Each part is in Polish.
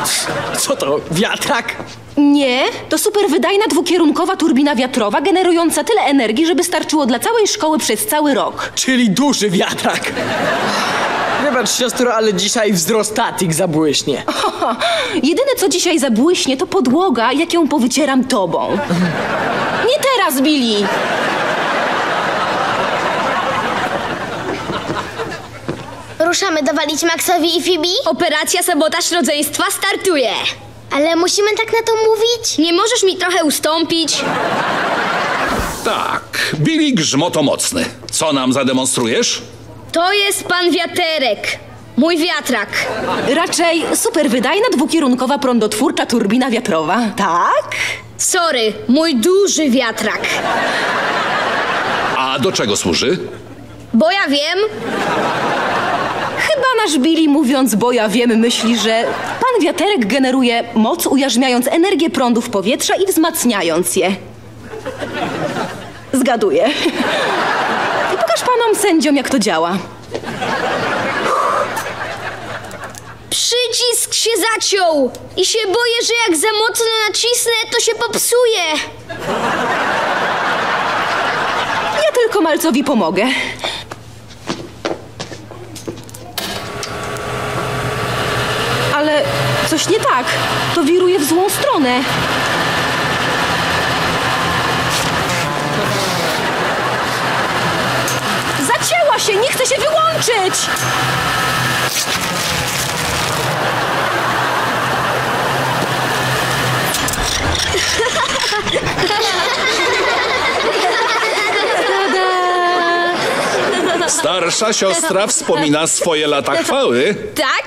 Co to, wiatrak? Nie, to superwydajna dwukierunkowa turbina wiatrowa generująca tyle energii, żeby starczyło dla całej szkoły przez cały rok. Czyli duży wiatrak. Wybacz, siostro, ale dzisiaj wzrostatik zabłyśnie. Jedyne, co dzisiaj zabłyśnie, to podłoga, jak ją powycieram tobą. Nie teraz, Billy! Ruszamy dowalić Maxowi i Phoebe? Operacja Sabotaż Rodzeństwa startuje. Ale musimy tak na to mówić? Nie możesz mi trochę ustąpić? Tak, Billy Grzmotomocny. Co nam zademonstrujesz? To jest pan Wiaterek. Mój wiatrak. Raczej superwydajna dwukierunkowa prądotwórcza turbina wiatrowa, tak? Sorry, mój duży wiatrak. A do czego służy? Bo ja wiem. Chyba nasz Billy, mówiąc bo ja wiem, myśli, że pan wiaterek generuje moc, ujarzmiając energię prądów powietrza i wzmacniając je. Zgaduję. I pokaż panom sędziom, jak to działa. Przycisk się zaciął i się boję, że jak za mocno nacisnę, to się popsuje. Ja tylko malcowi pomogę. Ale coś nie tak. To wiruje w złą stronę. Zacięła się! Nie chce się wyłączyć! Starsza siostra wspomina swoje lata chwały. Tak?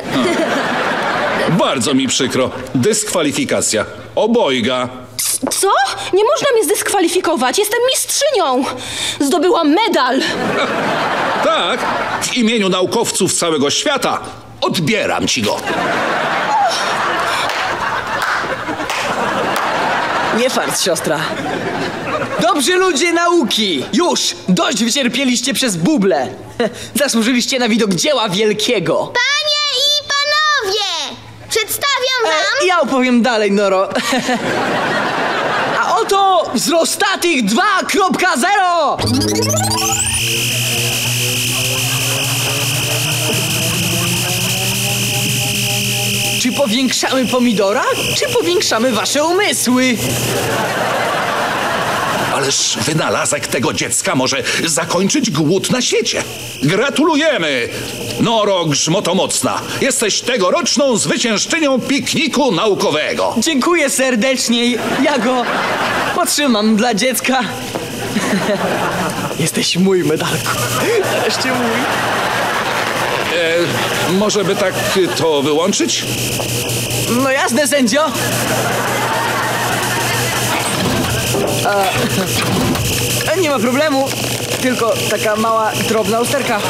Bardzo mi przykro. Dyskwalifikacja. Obojga. Co? Nie można mnie zdyskwalifikować. Jestem mistrzynią. Zdobyłam medal. Tak, w imieniu naukowców całego świata odbieram ci go. Nie fart, siostra. Dobrzy ludzie nauki! Już! Dość wycierpieliście przez buble. Zasłużyliście na widok dzieła wielkiego. Panie i panowie! Przedstawiam wam... Ja opowiem dalej, Noro. A oto wzrostatik 2.0! Czy powiększamy pomidora, czy powiększamy wasze umysły? Ależ wynalazek tego dziecka może zakończyć głód na świecie. Gratulujemy! Noro Grzmotomocna. Jesteś tegoroczną zwyciężczynią pikniku naukowego. Dziękuję serdecznie. Ja go potrzymam dla dziecka. Jesteś mój, medalku. Nareszcie mój. Może by tak to wyłączyć? No jasne, sędzio. Nie ma problemu. Tylko taka mała, drobna usterka.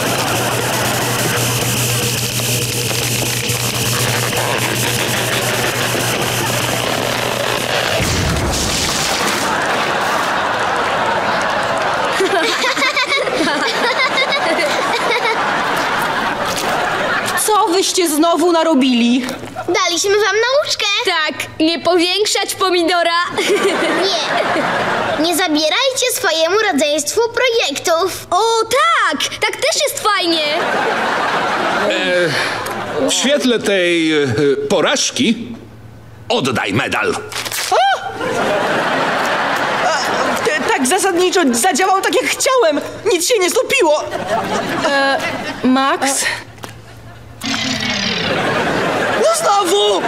Co wyście znowu narobili? Daliśmy wam nauczkę. Tak, nie powiększać pomidora. Nie zabierajcie swojemu rodzeństwu projektów. O tak, tak też jest fajnie. W świetle tej porażki oddaj medal. Tak zasadniczo zadziałał tak, jak chciałem. Nic się nie stopiło. Max? No znowu!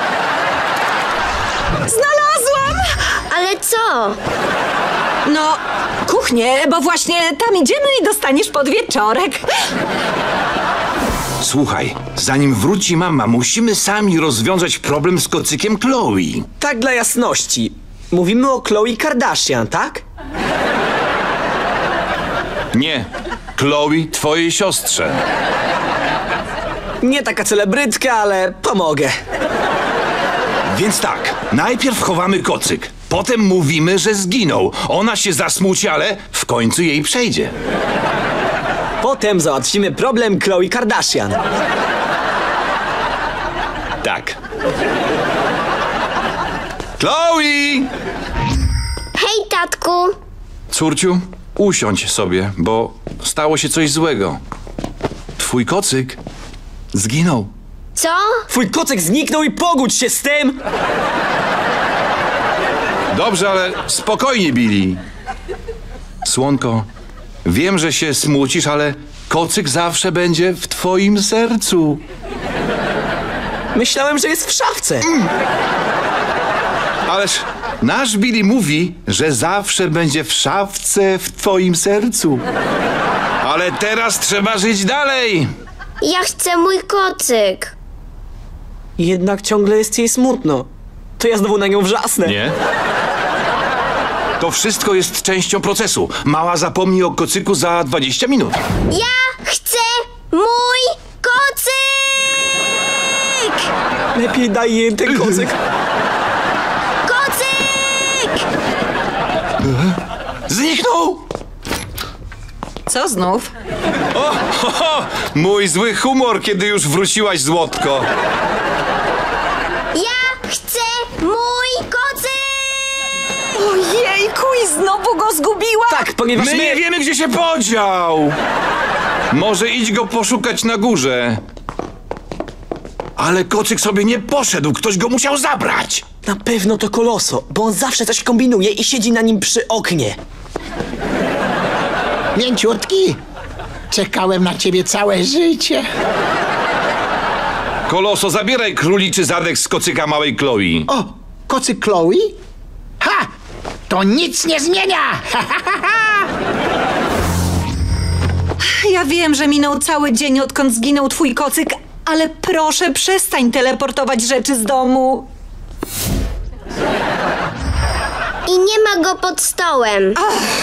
Znalazłam! Ale co? No, kuchnię, bo właśnie tam idziemy i dostaniesz podwieczorek. Słuchaj, zanim wróci mama, musimy sami rozwiązać problem z kocykiem Chloe. Tak dla jasności. Mówimy o Khloe Kardashian, tak? Nie, Chloe, twojej siostrze. Nie taka celebrytka, ale pomogę. Więc tak, najpierw chowamy kocyk, potem mówimy, że zginął. Ona się zasmuci, ale w końcu jej przejdzie. Potem załatwimy problem Khloe Kardashian. Tak. Chloe! Hej, tatku. Córciu, usiądź sobie, bo stało się coś złego. Twój kocyk zginął. Co? Twój kocyk zniknął i pogódź się z tym! Dobrze, ale spokojnie, Billy. Słonko, wiem, że się smucisz, ale kocyk zawsze będzie w twoim sercu. Myślałem, że jest w szafce. Ależ nasz Billy mówi, że zawsze będzie w szafce w twoim sercu. Ale teraz trzeba żyć dalej. Ja chcę mój kocyk. Jednak ciągle jest jej smutno. To ja znowu na nią wrzasnę. Nie? To wszystko jest częścią procesu. Mała zapomni o kocyku za 20 minut. Ja chcę mój kocyk! Lepiej daj jej ten kocyk. Kocyk! Zniknął! Co znów? O, ho, ho, mój zły humor, kiedy już wróciłaś, złotko. Ja chcę mój kocyk! Ojejku, i znowu go zgubiła? Tak, ponieważ My nie wiemy, gdzie się podział. Może idź go poszukać na górze. Ale kocyk sobie nie poszedł, ktoś go musiał zabrać. Na pewno to Koloso, bo on zawsze coś kombinuje i siedzi na nim przy oknie. Mięciutki, czekałem na ciebie całe życie. Koloso, zabieraj króliczy zadek z kocyka małej Chloe. O, kocyk Chloe? Ha! To nic nie zmienia! Ha, ha, ha, ha. Ja wiem, że minął cały dzień, odkąd zginął twój kocyk, ale proszę, przestań teleportować rzeczy z domu. I nie ma go pod stołem.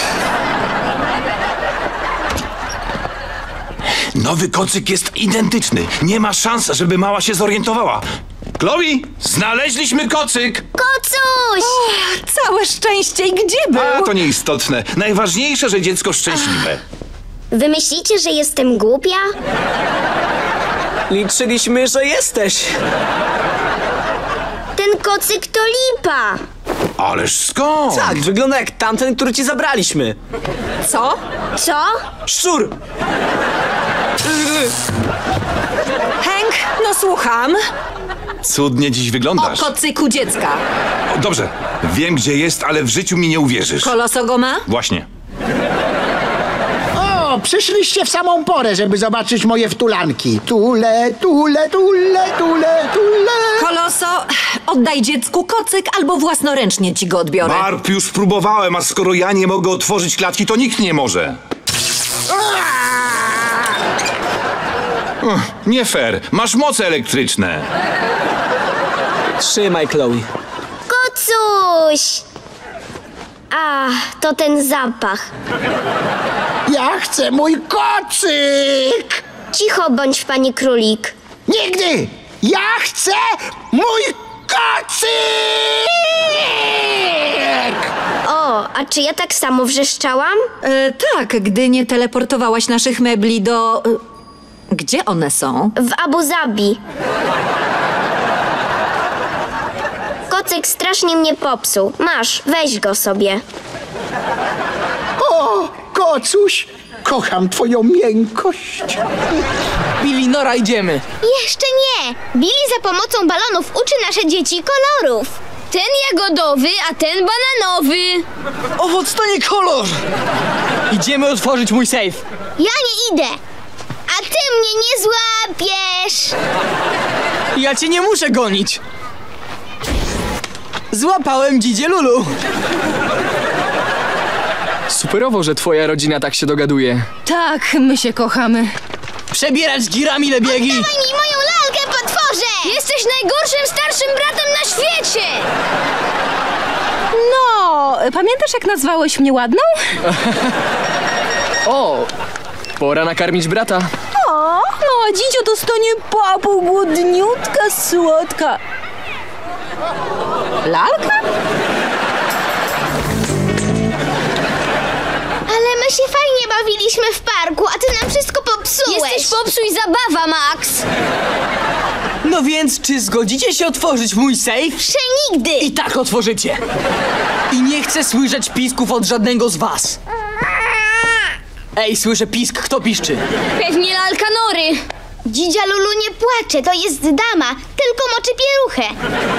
Nowy kocyk jest identyczny. Nie ma szans, żeby mała się zorientowała. Chloe, znaleźliśmy kocyk! Kocuś! Całe szczęście, i gdzie był? A, to nieistotne. Najważniejsze, że dziecko szczęśliwe. Wy myślicie, że jestem głupia? Liczyliśmy, że jesteś. Ten kocyk to lipa. Ależ skąd? Tak, wygląda jak tamten, który ci zabraliśmy. Co? Co? Szczur! Hank, no słucham. Cudnie dziś O wyglądasz. kocyku dziecka. Dobrze, wiem gdzie jest, ale w życiu mi nie uwierzysz. Koloso go ma? Właśnie. O, przyszliście w samą porę, żeby zobaczyć moje wtulanki. Tule, tule, tule, tule, tule. Koloso, oddaj dziecku kocyk, albo własnoręcznie ci go odbiorę. Barb, już próbowałem, a skoro ja nie mogę otworzyć klatki, to nikt nie może. Nie fair. Masz moce elektryczne. Trzymaj, Chloe. Kocuś! A, to ten zapach. Ja chcę mój kocyk! Cicho bądź, pani królik. Nigdy! Ja chcę mój kocyk! O, a czy ja tak samo wrzeszczałam? Tak, gdy nie teleportowałaś naszych mebli do... Gdzie one są? W Abu Zabi. Kocyk strasznie mnie popsuł. Masz, weź go sobie. O, kocuś, kocham twoją miękkość. Billy, Nora, idziemy. Jeszcze nie! Billy za pomocą balonów uczy nasze dzieci kolorów. Ten jagodowy, a ten bananowy. Owoc to nie kolor! Idziemy otworzyć mój sejf. Ja nie idę. A ty mnie nie złapiesz. Ja cię nie muszę gonić. Złapałem dzidzie Lulu. Superowo, że twoja rodzina tak się dogaduje. Tak, my się kochamy. Przebierać girami lebiegi. Daj mi moją lalkę, potworze! Jesteś najgorszym starszym bratem na świecie! No, pamiętasz jak nazwałeś mnie ładną? O, pora nakarmić brata. O, mała dzidzio dostanie papu, głodniutka, słodka. Lalka? Ale my się fajnie bawiliśmy w parku, a ty nam wszystko popsułeś. Jesteś popsuj zabawa, Max. No więc, czy zgodzicie się otworzyć mój sejf? Przenigdy! I tak otworzycie. I nie chcę słyszeć pisków od żadnego z was. Ej, słyszę pisk, kto piszczy? Pewnie lalka Nory. Dzidzia Lulu nie płacze, to jest dama, tylko moczy pieluchę.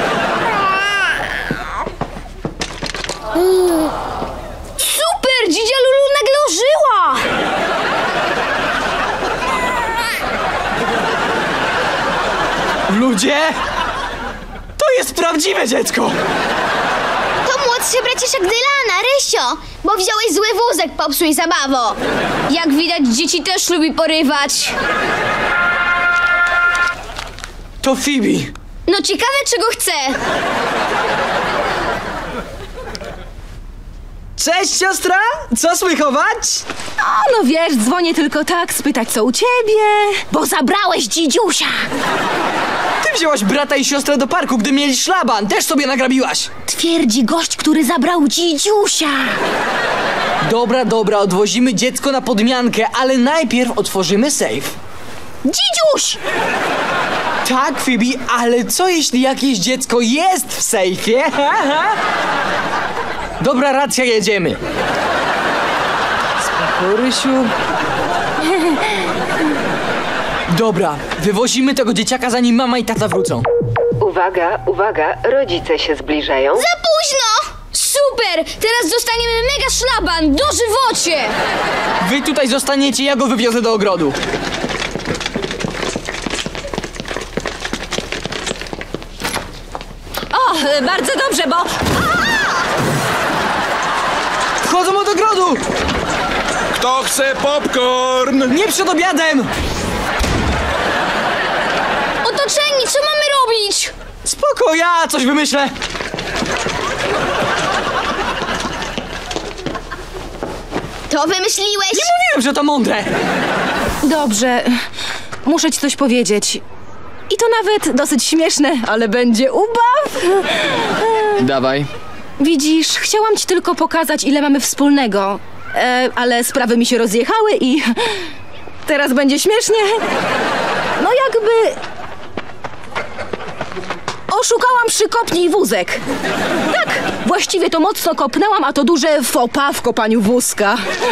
Super! Dzidzia Lulu nagle ożyła! Ludzie? To jest prawdziwe dziecko! To młodszy braciszek Dylana, Rysio, bo wziąłeś zły wózek, popsuj zabawo. Jak widać, dzieci też lubi porywać. To Phoebe. No ciekawe, czego chce. Cześć, siostra! Co słychować? No wiesz, dzwonię tylko tak, spytać co u ciebie, bo zabrałeś dzidziusia. Ty wzięłaś brata i siostrę do parku, gdy mieli szlaban. Też sobie nagrabiłaś. Twierdzi gość, który zabrał dzidziusia. Dobra, odwozimy dziecko na podmiankę, ale najpierw otworzymy sejf. Dzidziuś! Tak, Phoebe, ale co jeśli jakieś dziecko jest w sejfie? Dobra, racja, jedziemy. Spoko, Rysiu. Dobra, wywozimy tego dzieciaka, zanim mama i tata wrócą. Uwaga, uwaga, rodzice się zbliżają. Za późno! Super! Teraz dostaniemy mega szlaban, dożywocie! Wy tutaj zostaniecie, ja go wywiozę do ogrodu. O, bardzo dobrze, bo... Wchodzą od ogrodu! Kto chce popcorn? Nie przed obiadem! Otoczeni, co mamy robić? Spoko, ja coś wymyślę. To wymyśliłeś? Nie mówiłem, że to mądre. Dobrze, muszę ci coś powiedzieć. I to nawet dosyć śmieszne, ale będzie ubaw. Dawaj. Widzisz, chciałam ci tylko pokazać, ile mamy wspólnego. Ale sprawy mi się rozjechały i teraz będzie śmiesznie. No jakby... Oszukałam przykopnij wózek. Tak, właściwie to mocno kopnęłam, a to duże faux pas w kopaniu wózka.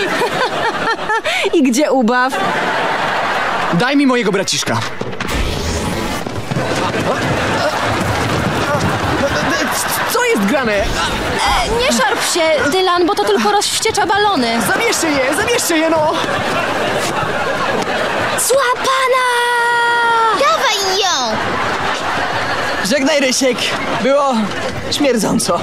I gdzie ubaw? Daj mi mojego braciszka. Co jest grane? Nie szarp się, Dylan, bo to tylko rozwściecza balony. Zabierzcie je, no! Złapana! Dawaj ją! Żegnaj, Rysiek. Było śmierdząco.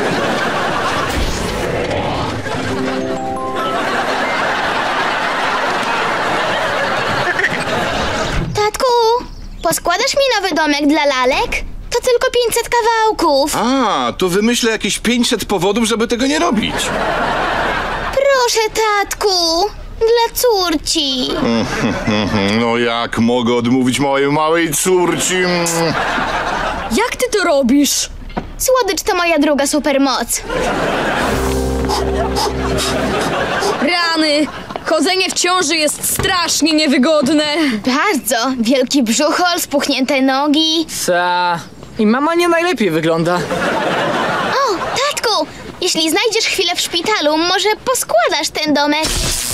Tatku, poskładasz mi nowy domek dla lalek? To tylko 500 kawałków. A, to wymyślę jakieś 500 powodów, żeby tego nie robić. Proszę, tatku, dla córci. No jak mogę odmówić mojej małej córci? Jak ty to robisz? Słodycz to moja druga supermoc. Rany! Chodzenie w ciąży jest strasznie niewygodne. Bardzo. Wielki brzuchol, spuchnięte nogi. I mama nie najlepiej wygląda. O, tatku, jeśli znajdziesz chwilę w szpitalu, może poskładasz ten domek.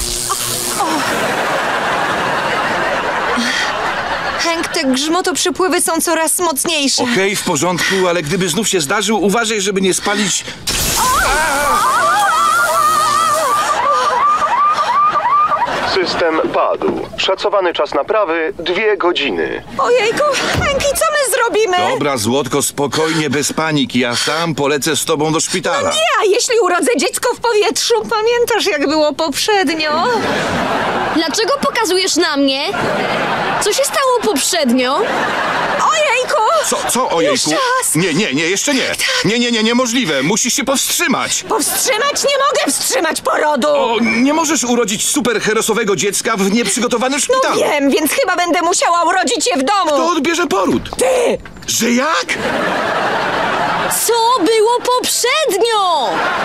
Hank, te grzmotoprzepływy są coraz mocniejsze. Okej, w porządku, ale gdyby znów się zdarzył, uważaj, żeby nie spalić... System padł. Szacowany czas naprawy 2 godziny. Ojejku, Hank, i co my zrobimy? Dobra, Złotko, spokojnie, bez paniki. Ja sam polecę z tobą do szpitala. A jeśli urodzę dziecko w powietrzu? Pamiętasz, jak było poprzednio? Dlaczego pokazujesz na mnie? Co się stało poprzednio? Ojejku! Co, ojejku? Jeszcze raz. Nie, jeszcze nie. Nie, niemożliwe. Musisz się powstrzymać. Powstrzymać? Nie mogę wstrzymać porodu! O, nie możesz urodzić superherosowego dziecka w nieprzygotowanym szpitalu. Wiem, więc chyba będę musiała urodzić je w domu. Kto odbierze poród? Ty! Że jak? Co było poprzednio?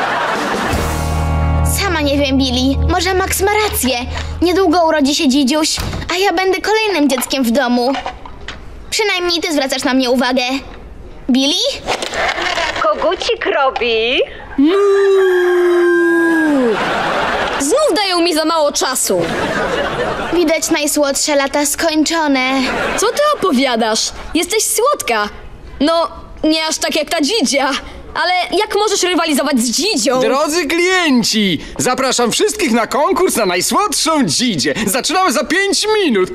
Sama nie wiem, Billy. Może Max ma rację. Niedługo urodzi się dzidziuś, a ja będę kolejnym dzieckiem w domu. Przynajmniej ty zwracasz na mnie uwagę. Billy? Kogucik robi. Znów dają mi za mało czasu. Widać najsłodsze lata skończone. Co ty opowiadasz? Jesteś słodka. No, nie aż tak jak ta dzidzia. Ale jak możesz rywalizować z dzidzią? Drodzy klienci, zapraszam wszystkich na konkurs na najsłodszą dzidzię. Zaczynamy za 5 minut.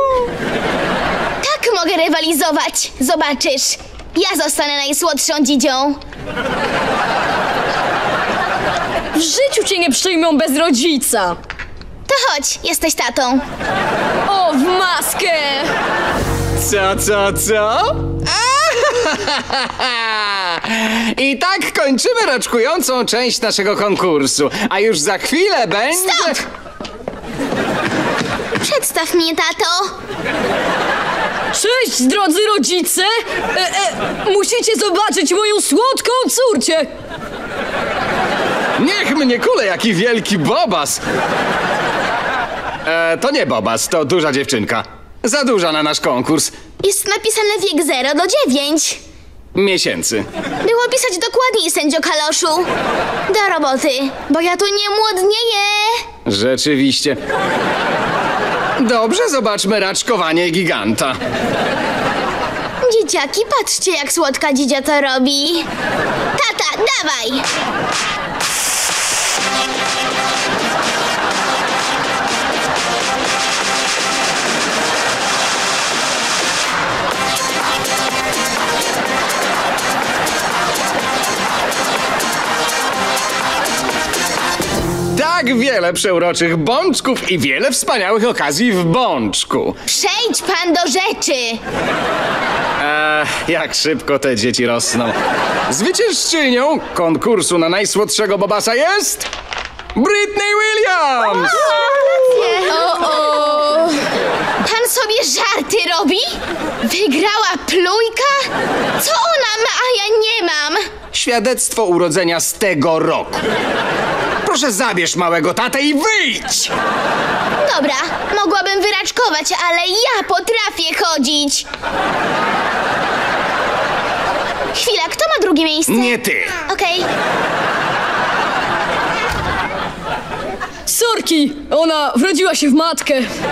Tak mogę rywalizować. Zobaczysz. Ja zostanę najsłodszą dzidzią. W życiu cię nie przyjmą bez rodzica. To chodź, jesteś tatą. O, w maskę! Co? I tak kończymy raczkującą część naszego konkursu. A już za chwilę będzie... Stop! Przedstaw mnie, tato. Cześć, drodzy rodzice! Musicie zobaczyć moją słodką córcię! Niech mnie kule, jaki wielki bobas! To nie bobas, to duża dziewczynka. Za duża na nasz konkurs. Jest napisane wiek 0 do 9. Miesięcy. Było pisać dokładniej, sędzio Kaloszu. Do roboty, bo ja tu nie młodnieję. Rzeczywiście. Dobrze, zobaczmy raczkowanie giganta. Dzieciaki, patrzcie, jak słodka dzidzia to robi. Tata, dawaj! Tak wiele przeuroczych bączków i wiele wspaniałych okazji w bączku. Przejdź pan do rzeczy. Jak szybko te dzieci rosną. Zwyciężczynią konkursu na najsłodszego bobasa jest... Britney Williams! Pan sobie żarty robi? Wygrała plujka? Co ona ma, a ja nie mam? Świadectwo urodzenia z tego roku. Proszę, zabierz małego tatę i wyjdź! Dobra, mogłabym wyraczkować, ale ja potrafię chodzić. Chwila, kto ma drugie miejsce? Nie ty. Okej. Sorki, ona wrodziła się w matkę.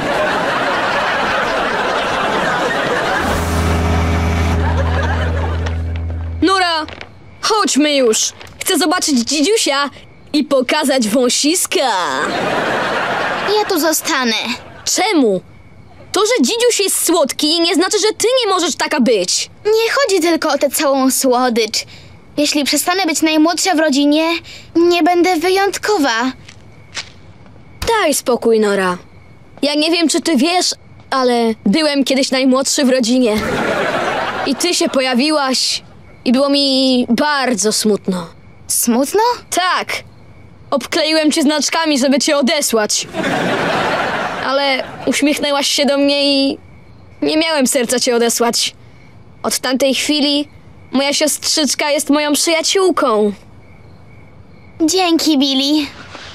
Nora, chodźmy już. Chcę zobaczyć dzidziusia i pokazać wąsiska. Ja tu zostanę. Czemu? To, że dzidziuś jest słodki, nie znaczy, że ty nie możesz taka być. Nie chodzi tylko o tę całą słodycz. Jeśli przestanę być najmłodsza w rodzinie, nie będę wyjątkowa. Daj spokój, Nora. Ja nie wiem, czy ty wiesz, ale byłem kiedyś najmłodszy w rodzinie. I ty się pojawiłaś i było mi bardzo smutno. Smutno? Tak. Obkleiłem cię znaczkami, żeby cię odesłać. Ale uśmiechnęłaś się do mnie i nie miałem serca cię odesłać. Od tamtej chwili moja siostrzyczka jest moją przyjaciółką. Dzięki, Billy.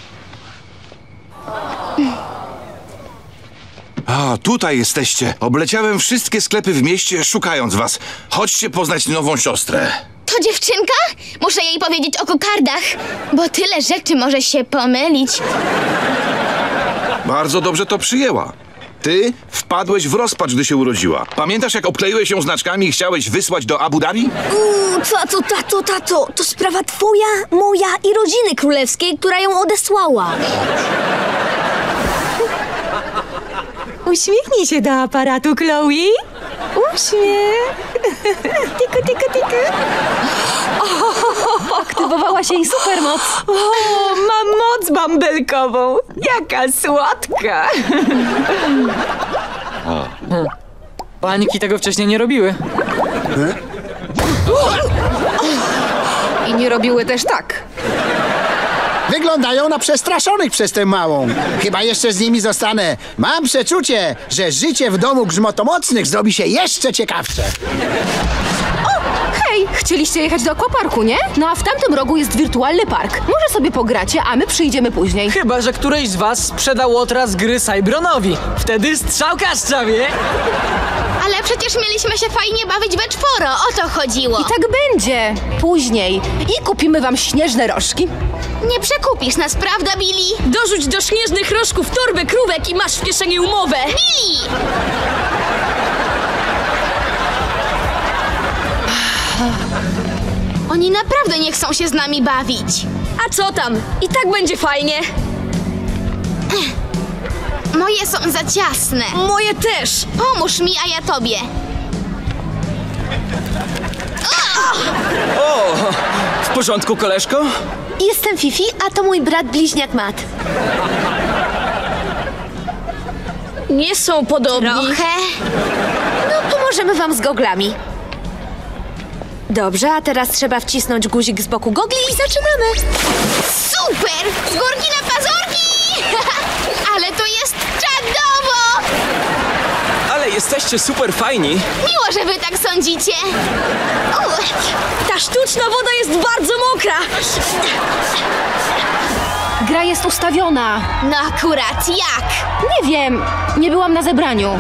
A, tutaj jesteście. Obleciałem wszystkie sklepy w mieście, szukając was. Chodźcie poznać nową siostrę. To dziewczynka? Muszę jej powiedzieć o kokardach, bo tyle rzeczy może się pomylić. Bardzo dobrze to przyjęła. Ty wpadłeś w rozpacz, gdy się urodziła. Pamiętasz, jak obkleiłeś ją znaczkami i chciałeś wysłać do Abu Dhabi? Tato, to sprawa twoja, moja i rodziny królewskiej, która ją odesłała. Uśmiechnij się do aparatu, Chloe. Uśmiech. Tiku, tiku, tiku. Aktywowała się jej supermoc. O, mam moc bąbelkową. Jaka słodka. Pańki tego wcześniej nie robiły. I nie robiły też tak. Wyglądają na przestraszonych przez tę małą. Chyba jeszcze z nimi zostanę. Mam przeczucie, że życie w domu grzmotomocnych zrobi się jeszcze ciekawsze. Hej, chciałam chcieliście jechać do aquaparku, nie? No a w tamtym rogu jest wirtualny park. Może sobie pogracie, a my przyjdziemy później. Chyba że któryś z was sprzeda łotra z gry Cybronowi. Wtedy strzałka strzawie. Ale przecież mieliśmy się fajnie bawić we czworo, o to chodziło. I tak będzie. Później. I kupimy wam śnieżne rożki. Nie przekupisz nas, prawda, Billy? Dorzuć do śnieżnych rożków torbę krówek i masz w kieszeni umowę. Billy! Oni naprawdę nie chcą się z nami bawić. A co tam? I tak będzie fajnie. Moje są za ciasne. Moje też. Pomóż mi, a ja tobie. O, w porządku, koleżko? Jestem Fifi, a to mój brat bliźniak Matt. Nie są podobni. Trochę. No, pomożemy wam z goglami. Dobrze, a teraz trzeba wcisnąć guzik z boku gogli i zaczynamy. Super! Z górki na pazurki! Ale to jest czadowo! Ale jesteście super fajni. Miło, że wy tak sądzicie. Ta sztuczna woda jest bardzo mokra. Gra jest ustawiona. No akurat jak? Nie wiem, nie byłam na zebraniu.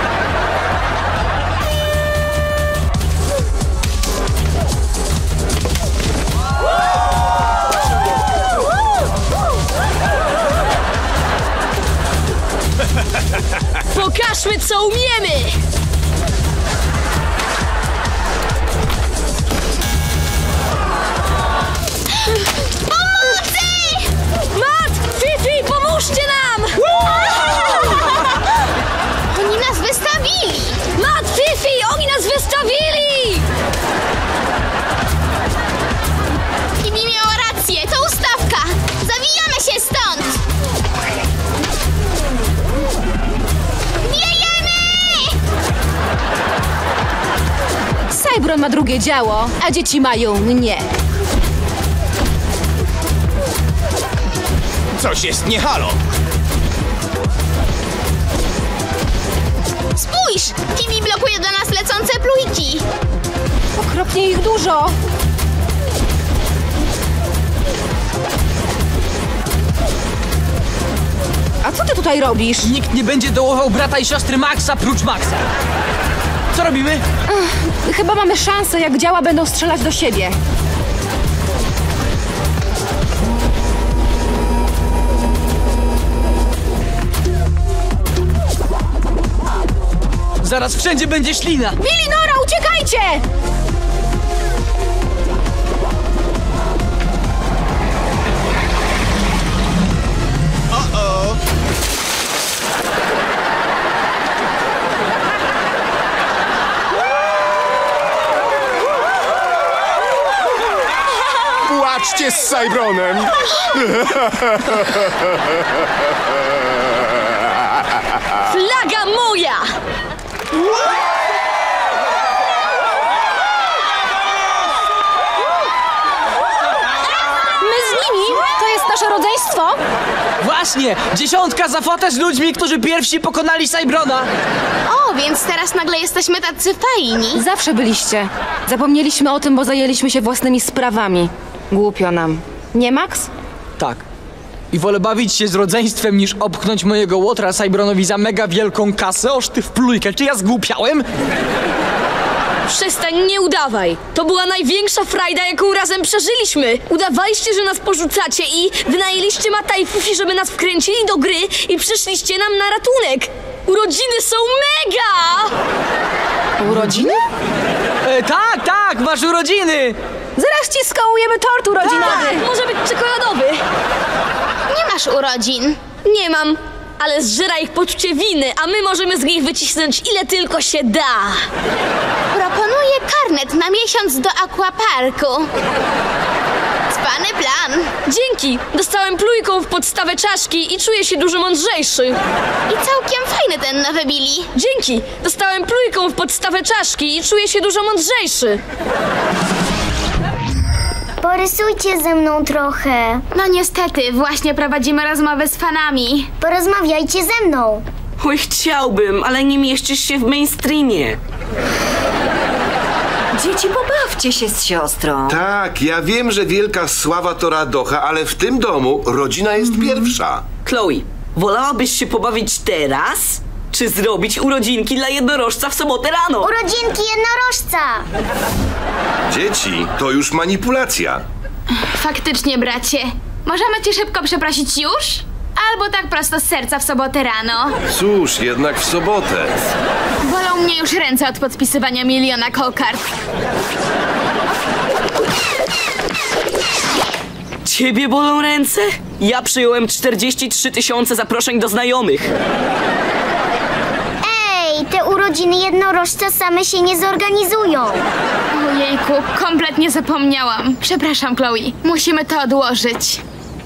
Pokażmy, co umiemy! Pomocy! Matt! Fifi, pomóżcie nam! Oni nas wystawili! Matt, Fifi, oni nas wystawili! Bibi miała rację, to ustawka! Zawijamy się stąd! Cybron ma drugie działo, a dzieci mają mnie. Coś jest nie halo. Spójrz! Kiwi blokuje dla nas lecące plujki! Okropnie ich dużo. A co ty tutaj robisz? Nikt nie będzie dołował brata i siostry Maxa prócz Maxa. Co robimy? Chyba mamy szansę, jak działa będą strzelać do siebie. Zaraz wszędzie będzie ślina. Billy, Nora, uciekajcie! Płaczcie z Cybronem! Flaga moja! My z nimi? To jest nasze rodzeństwo? Właśnie! 10 za fotę z ludźmi, którzy pierwsi pokonali Cybrona. O, więc teraz nagle jesteśmy tacy fajni. Zawsze byliście. Zapomnieliśmy o tym, bo zajęliśmy się własnymi sprawami. Głupio nam. Nie, Max? Tak. I wolę bawić się z rodzeństwem, niż obchnąć mojego łotra Cybronowi za mega wielką kasę. Oż ty w plujkę, czy ja zgłupiałem? Przestań, nie udawaj. To była największa frajda, jaką razem przeżyliśmy. Udawaliście, że nas porzucacie i wynajęliście Matta i Fifi, żeby nas wkręcili do gry i przyszliście nam na ratunek. Urodziny są mega! Urodziny? Tak, masz urodziny! Zaraz ci skołujemy tort urodzinowy. Tak, może być czekoladowy. Nie masz urodzin. Nie mam, ale zżera ich poczucie winy, a my możemy z nich wycisnąć ile tylko się da. Proponuję karnet na miesiąc do aquaparku. Cwany plan. Dzięki! Dostałem plujką w podstawę czaszki i czuję się dużo mądrzejszy. I całkiem fajny ten nowy Billy. Dzięki! Dostałem plujką w podstawę czaszki i czuję się dużo mądrzejszy. Porysujcie ze mną trochę. No niestety, właśnie prowadzimy rozmowę z fanami. Porozmawiajcie ze mną. Oj, chciałbym, ale nie mieszczysz się w mainstreamie. Dzieci, pobawcie się z siostrą. Tak, ja wiem, że wielka sława to radocha, ale w tym domu rodzina jest pierwsza. Chloe, wolałabyś się pobawić teraz, czy zrobić urodzinki dla jednorożca w sobotę rano? Urodzinki jednorożca! Dzieci, to już manipulacja. Faktycznie, bracie. Możemy cię szybko przeprosić już? Albo tak prosto z serca w sobotę rano. Cóż, jednak w sobotę. Bolą mnie już ręce od podpisywania miliona kokard. Ciebie bolą ręce? Ja przyjąłem 43 000 zaproszeń do znajomych. Ej, te urodziny jednorożca same się nie zorganizują. Ojejku, kompletnie zapomniałam. Przepraszam, Chloe. Musimy to odłożyć.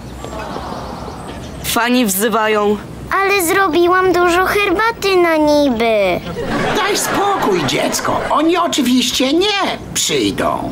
Fani wzywają. Ale zrobiłam dużo herbaty na niby. Daj spokój, dziecko. Oni oczywiście nie przyjdą.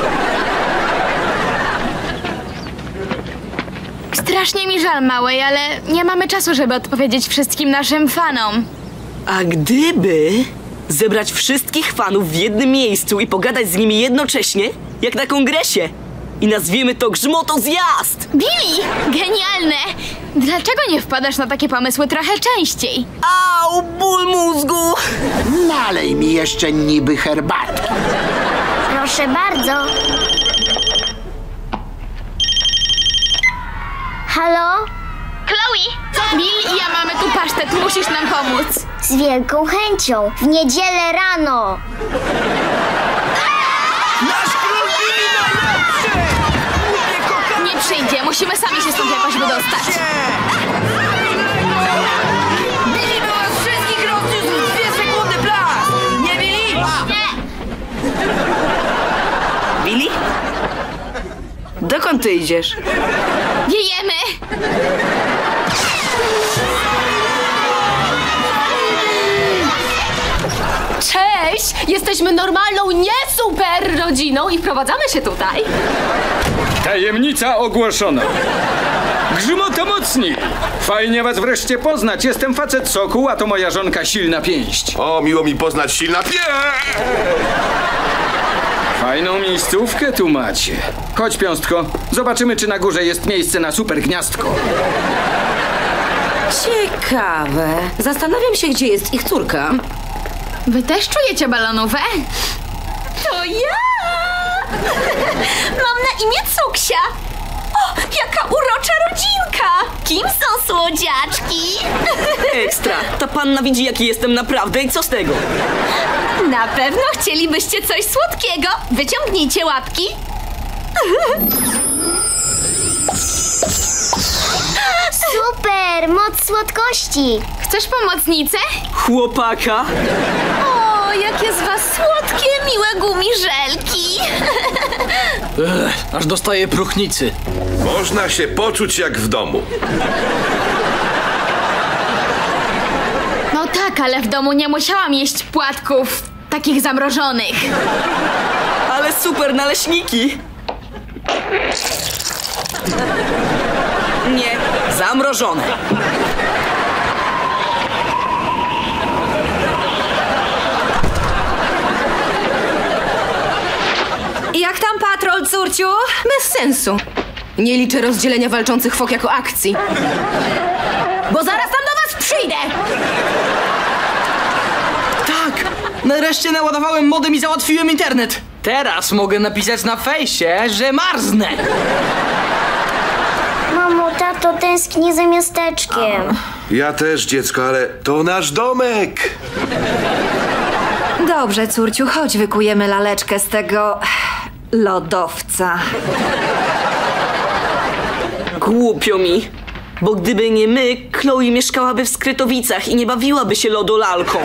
Strasznie mi żal, małej, ale nie mamy czasu, żeby odpowiedzieć wszystkim naszym fanom. A gdyby zebrać wszystkich fanów w jednym miejscu i pogadać z nimi jednocześnie, jak na kongresie, i nazwiemy to Grzmotozjazd! Billy! Genialne! Dlaczego nie wpadasz na takie pomysły trochę częściej? Au, ból mózgu! Nalej mi jeszcze niby herbatki. Proszę bardzo. Halo? Chloe! Bill i ja mamy tu pasztet, musisz nam pomóc. Z wielką chęcią. W niedzielę rano. Nasz król Billy najlepszy! Nie przyjdzie, musimy sami się stąd jakoś wydostać. Billy była z wszystkich rozniósł w 2 sekundy blask! Nie, Billy? Nie! Billy? Dokąd ty idziesz? Wiejemy! Cześć! Jesteśmy normalną, nie super rodziną i wprowadzamy się tutaj. Tajemnica ogłoszona. Grzmotomocni! Fajnie was wreszcie poznać. Jestem facet Sokół, a to moja żonka Silna Pięść. O, miło mi poznać Silna Pięść! Fajną miejscówkę tu macie. Chodź, Piąstko. Zobaczymy, czy na górze jest miejsce na super gniazdko. Ciekawe. Zastanawiam się, gdzie jest ich córka. Wy też czujecie balonówę? To ja! Mam na imię Cuksia. O, jaka urocza rodzinka! Kim są słodziaczki? Ekstra! Ta panna widzi, jaki jestem naprawdę i co z tego? Na pewno chcielibyście coś słodkiego. Wyciągnijcie łapki. Super! Moc słodkości. Chcesz pomocnicę? Chłopaka? O, jakie z was słodkie, miłe gumiżelki. Aż dostaję próchnicy. Można się poczuć jak w domu. No tak, ale w domu nie musiałam jeść płatków takich zamrożonych. Ale super naleśniki! Nie, zamrożone. Jak tam patrol, córciu? Bez sensu. Nie liczę rozdzielenia walczących fok jako akcji. Bo zaraz tam do was przyjdę! Tak! Nareszcie naładowałem modem i załatwiłem internet. Teraz mogę napisać na fejsie, że marznę. Mamo, tato, tęsknię za miasteczkiem. Ja też, dziecko, ale to nasz domek. Dobrze, córciu, chodź wykujemy laleczkę z tego lodowca. Głupio mi, bo gdyby nie my, Chloe mieszkałaby w Skrytowicach i nie bawiłaby się lodolalką.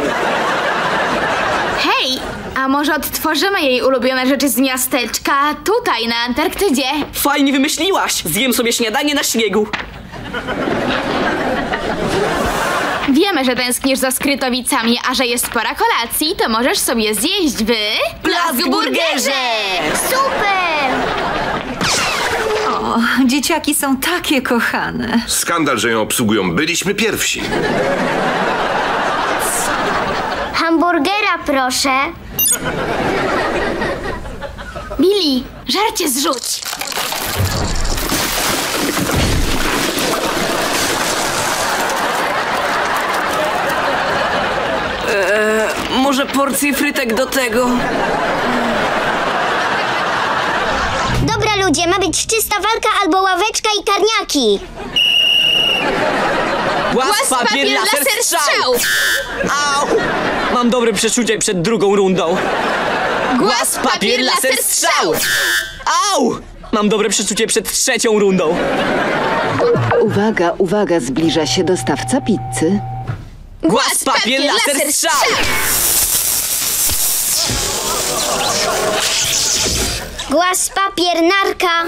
Hej, a może odtworzymy jej ulubione rzeczy z miasteczka tutaj na Antarktydzie? Fajnie wymyśliłaś! Zjem sobie śniadanie na śniegu. Wiemy, że tęsknisz za Skrytowicami, a że jest pora kolacji, to możesz sobie zjeść w... Plask Burgerze! Super! O, dzieciaki są takie kochane. Skandal, że ją obsługują. Byliśmy pierwsi. Hamburgera, proszę. Billy, żarcie zrzuć. Może porcję frytek do tego? Dobra ludzie, ma być czysta walka albo ławeczka i karniaki. Głaz, papier, laser, strzał! Au! Mam dobre przeczucie przed drugą rundą. Głaz, papier, laser, strzał! Au! Mam dobre przeczucie przed trzecią rundą. Uwaga, uwaga, zbliża się dostawca pizzy. Głaz, papier, laser, strzał! Głaz, papier, narka.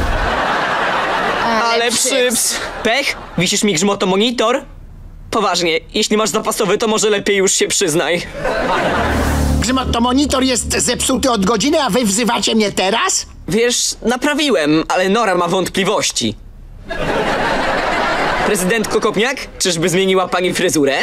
Ale przyps! Pech? Wisisz mi grzmotomonitor? Poważnie, jeśli masz zapasowy, to może lepiej już się przyznaj. Grzmotomonitor jest zepsuty od godziny, a wy wzywacie mnie teraz? Wiesz, naprawiłem, ale Nora ma wątpliwości. Prezydentko Kopniak, czyżby zmieniła pani fryzurę?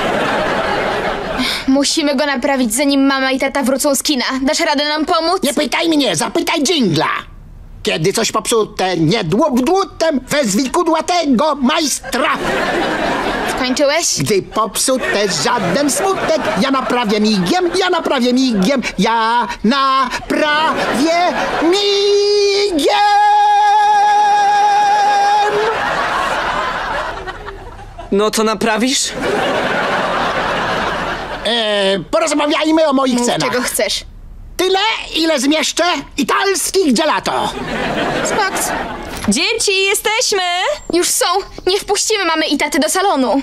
Musimy go naprawić, zanim mama i tata wrócą z kina. Dasz radę nam pomóc? Nie pytaj mnie, zapytaj dżingla. Kiedy coś popsute, nie dłup dłutem, wezwij kudłatego majstra. Skończyłeś? Gdy popsute, żaden smutek, ja naprawię migiem, ja naprawię migiem, ja naprawię migiem! No to naprawisz? Porozmawiajmy o moich cenach. Czego chcesz? Tyle, ile zmieszczę italskich gelato. Spoks. Dzieci, jesteśmy! Już są. Nie wpuścimy mamy i taty do salonu.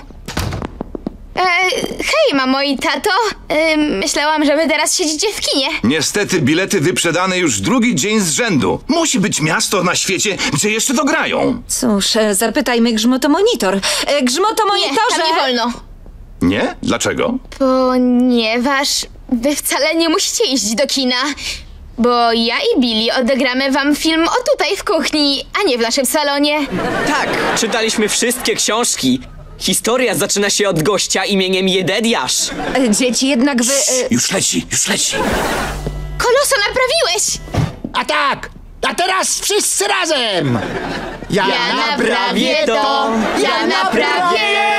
Hej, mamo i tato. Myślałam, że wy teraz siedzicie w kinie. Niestety bilety wyprzedane już drugi dzień z rzędu. Musi być miasto na świecie, gdzie jeszcze to grają. Cóż, zapytajmy Grzmotomonitor. Grzmotomonitorze! Nie, tam nie wolno. Nie? Dlaczego? Ponieważ wy wcale nie musicie iść do kina. Bo ja i Billy odegramy wam film o tutaj w kuchni, a nie w naszym salonie. Tak, czytaliśmy wszystkie książki. Historia zaczyna się od gościa imieniem Jedediasz. Dzieci, jednak wy... Już leci, już leci. Koloso, naprawiłeś! A tak, a teraz wszyscy razem! Ja naprawię to! Ja naprawię!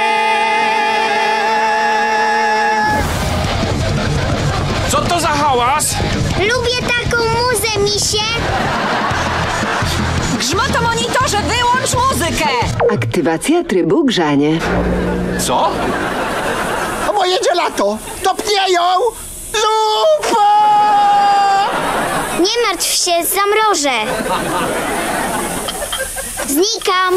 Co to za hałas? Lubię taką muzę, misie. Grzmotomonitorze, wyłącz muzykę! Aktywacja trybu grzanie. Co? O moje gelato! Topnieją! Zupa! Nie martw się, zamrożę. Znikam.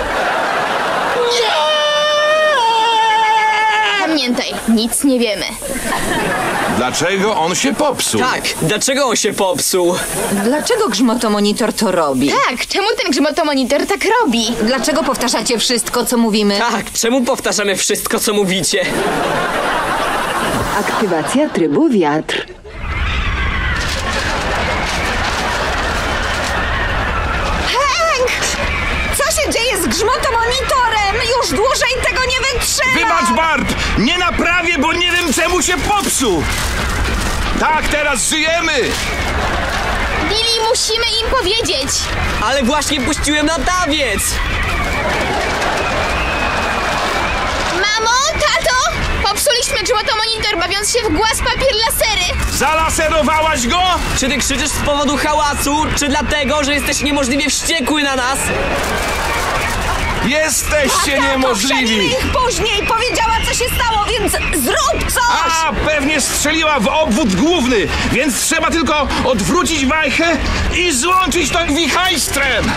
Pamiętaj, nic nie wiemy. Dlaczego on się popsuł? Tak, dlaczego on się popsuł? Dlaczego Grzmotomonitor to robi? Tak, czemu ten grzmotomonitor tak robi? Dlaczego powtarzacie wszystko, co mówimy? Tak, czemu powtarzamy wszystko, co mówicie? Aktywacja trybu wiatr. Hank! Co się dzieje z Grzmotomonitorem? Już dłużej tego nie wytrzymam! Wybacz, Barb! Nie naprawię, bo nie wiem, czemu się popsuł! Tak, teraz żyjemy! Billy, musimy im powiedzieć! Ale właśnie puściłem na tawiec! Mamo, tato! Popsuliśmy grzmotomonitor, bawiąc się w głaz, papier, lasery! Zalaserowałaś go? Czy ty krzyczysz z powodu hałasu, czy dlatego, że jesteś niemożliwie wściekły na nas? Jesteście niemożliwi! Ich później powiedziała, co się stało, więc zrób coś! A, pewnie strzeliła w obwód główny, więc trzeba tylko odwrócić wajchę i złączyć to wichajstrem!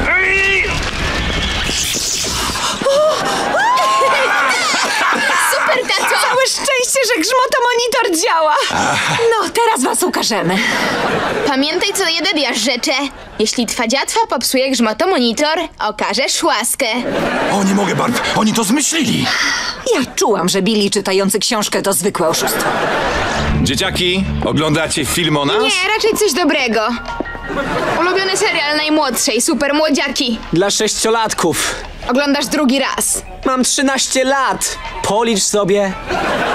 Super, tato! Całe szczęście, że Grzmotomonitor działa! No, teraz was ukażemy. Pamiętaj, co Jedediasz rzecze. Jeśli twa dziatwa popsuje grzmotomonitor, okażesz łaskę. O, nie mogę, Barb, oni to zmyślili. Ja czułam, że Billy czytający książkę to zwykłe oszustwo. Dzieciaki, oglądacie film o nas? Nie, raczej coś dobrego. Ulubiony serial najmłodszej, Super Młodziaki. Dla sześciolatków. Oglądasz drugi raz. Mam 13 lat. Policz sobie.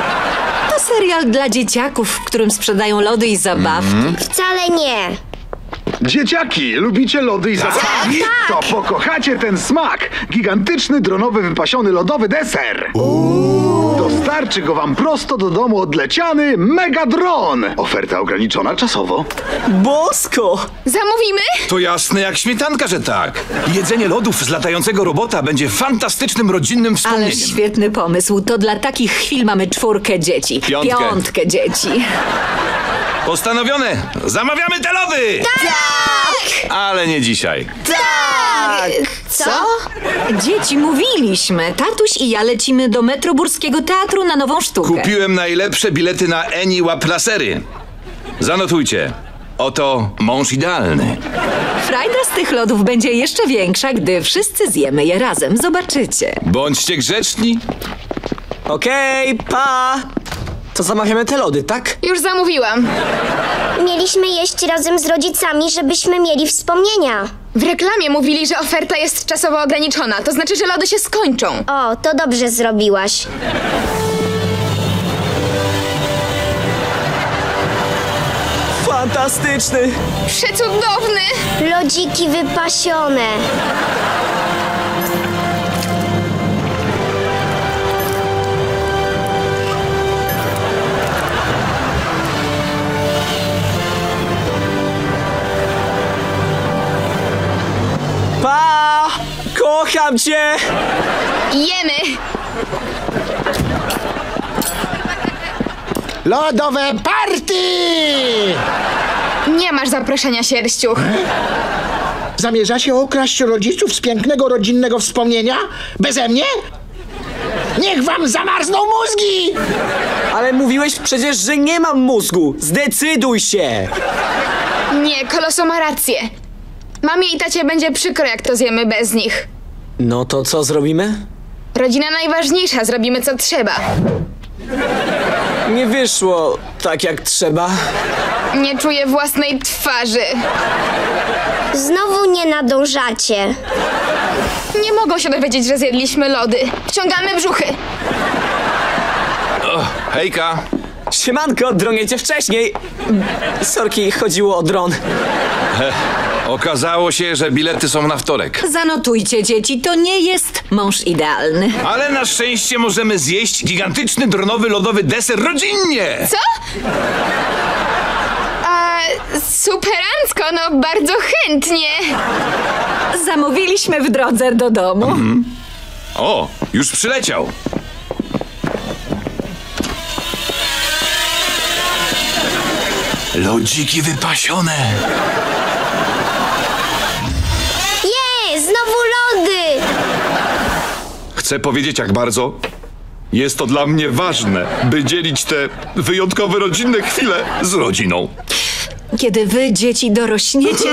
To serial dla dzieciaków, w którym sprzedają lody i zabawki. Wcale nie. Dzieciaki, lubicie lody i zabawki? To pokochacie ten smak. Gigantyczny, dronowy, wypasiony lodowy deser. Dostarczy go wam prosto do domu odleciany Megadron. Oferta ograniczona czasowo. Bosko! Zamówimy? To jasne jak śmietanka, że tak. Jedzenie lodów z latającego robota będzie fantastycznym rodzinnym wspomnieniem. Ale świetny pomysł. To dla takich chwil mamy 4 dzieci. Piątkę dzieci. Postanowione! Zamawiamy te lody! Tak! Ale nie dzisiaj. Tak! Co? Dzieci, mówiliśmy. Tatuś i ja lecimy do Metroburskiego Teatru na nową sztukę. Kupiłem najlepsze bilety na Eni Łap Lasery. Zanotujcie. Oto mąż idealny. Frajda z tych lodów będzie jeszcze większa, gdy wszyscy zjemy je razem. Zobaczycie. Bądźcie grzeczni. Okej, pa! To zamawiamy te lody, tak? Już zamówiłam. Mieliśmy jeść razem z rodzicami, żebyśmy mieli wspomnienia. W reklamie mówili, że oferta jest czasowo ograniczona. To znaczy, że lody się skończą. O, to dobrze zrobiłaś. Fantastyczny! Przecudowny! Lodziki wypasione. Pa! Kocham cię! Jemy! Lodowe party! Nie masz zaproszenia, Sierściuch. Zamierzacie okraść rodziców z pięknego rodzinnego wspomnienia? Beze mnie? Niech wam zamarzną mózgi! Ale mówiłeś przecież, że nie mam mózgu! Zdecyduj się! Nie, Koloso ma rację. Mamie i tacie będzie przykro, jak to zjemy bez nich. No to co zrobimy? Rodzina najważniejsza, zrobimy co trzeba. Nie wyszło tak jak trzeba. Nie czuję własnej twarzy. Znowu nie nadążacie. Nie mogą się dowiedzieć, że zjedliśmy lody. Wciągamy brzuchy. Hejka. Siemanko, dronię cię wcześniej. Sorki, chodziło o dron. Okazało się, że bilety są na wtorek. Zanotujcie, dzieci, to nie jest mąż idealny. Ale na szczęście możemy zjeść gigantyczny, dronowy, lodowy deser rodzinnie! Co? Superancko, no bardzo chętnie. Zamówiliśmy w drodze do domu. O, już przyleciał. Lodziki wypasione. Znowu lody! Chcę powiedzieć, jak bardzo jest to dla mnie ważne, by dzielić te wyjątkowe rodzinne chwile z rodziną. Kiedy wy, dzieci, dorośniecie,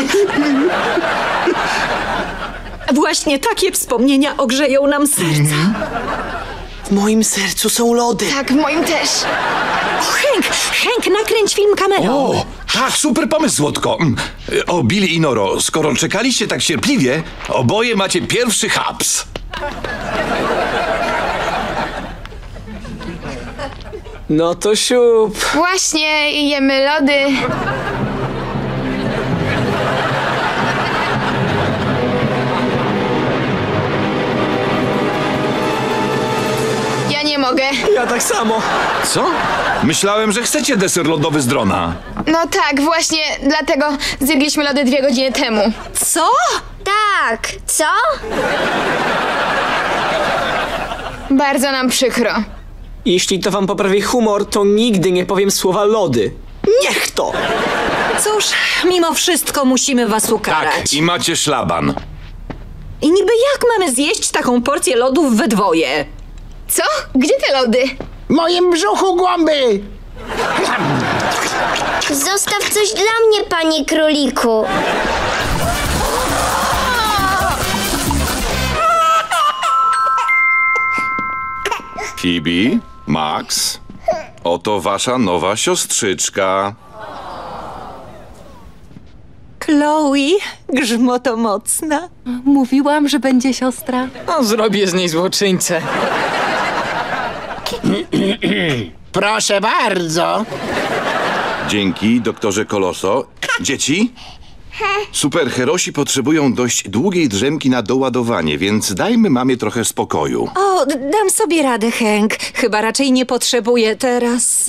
właśnie takie wspomnienia ogrzeją nam serca. W moim sercu są lody. Tak, w moim też. Hank, nakręć film kamerą. O, tak, super pomysł, Złotko. O, Billy i Noro, skoro czekaliście tak cierpliwie, oboje macie pierwszy haps. No to siup. Właśnie, jemy lody. Ja nie mogę. Ja tak samo. Co? Myślałem, że chcecie deser lodowy z drona. No tak, właśnie dlatego zjedliśmy lody 2 godziny temu. Co? Tak, co? Bardzo nam przykro. Jeśli to wam poprawi humor, to nigdy nie powiem słowa lody. Niech to! Cóż, mimo wszystko musimy was ukarać. Tak, i macie szlaban. I niby jak mamy zjeść taką porcję lodów we dwoje? Co? Gdzie te lody? W moim brzuchu głąby! Zostaw coś dla mnie, panie króliku. Phoebe, Max, oto wasza nowa siostrzyczka. Chloe, grzmoto mocna. Mówiłam, że będzie siostra. No, zrobię z niej złoczyńcę. Proszę bardzo. Dzięki, doktorze Koloso. Dzieci, Superherosi potrzebują dość długiej drzemki na doładowanie, więc dajmy mamie trochę spokoju. O, dam sobie radę, Hank. Chyba raczej nie potrzebuję teraz.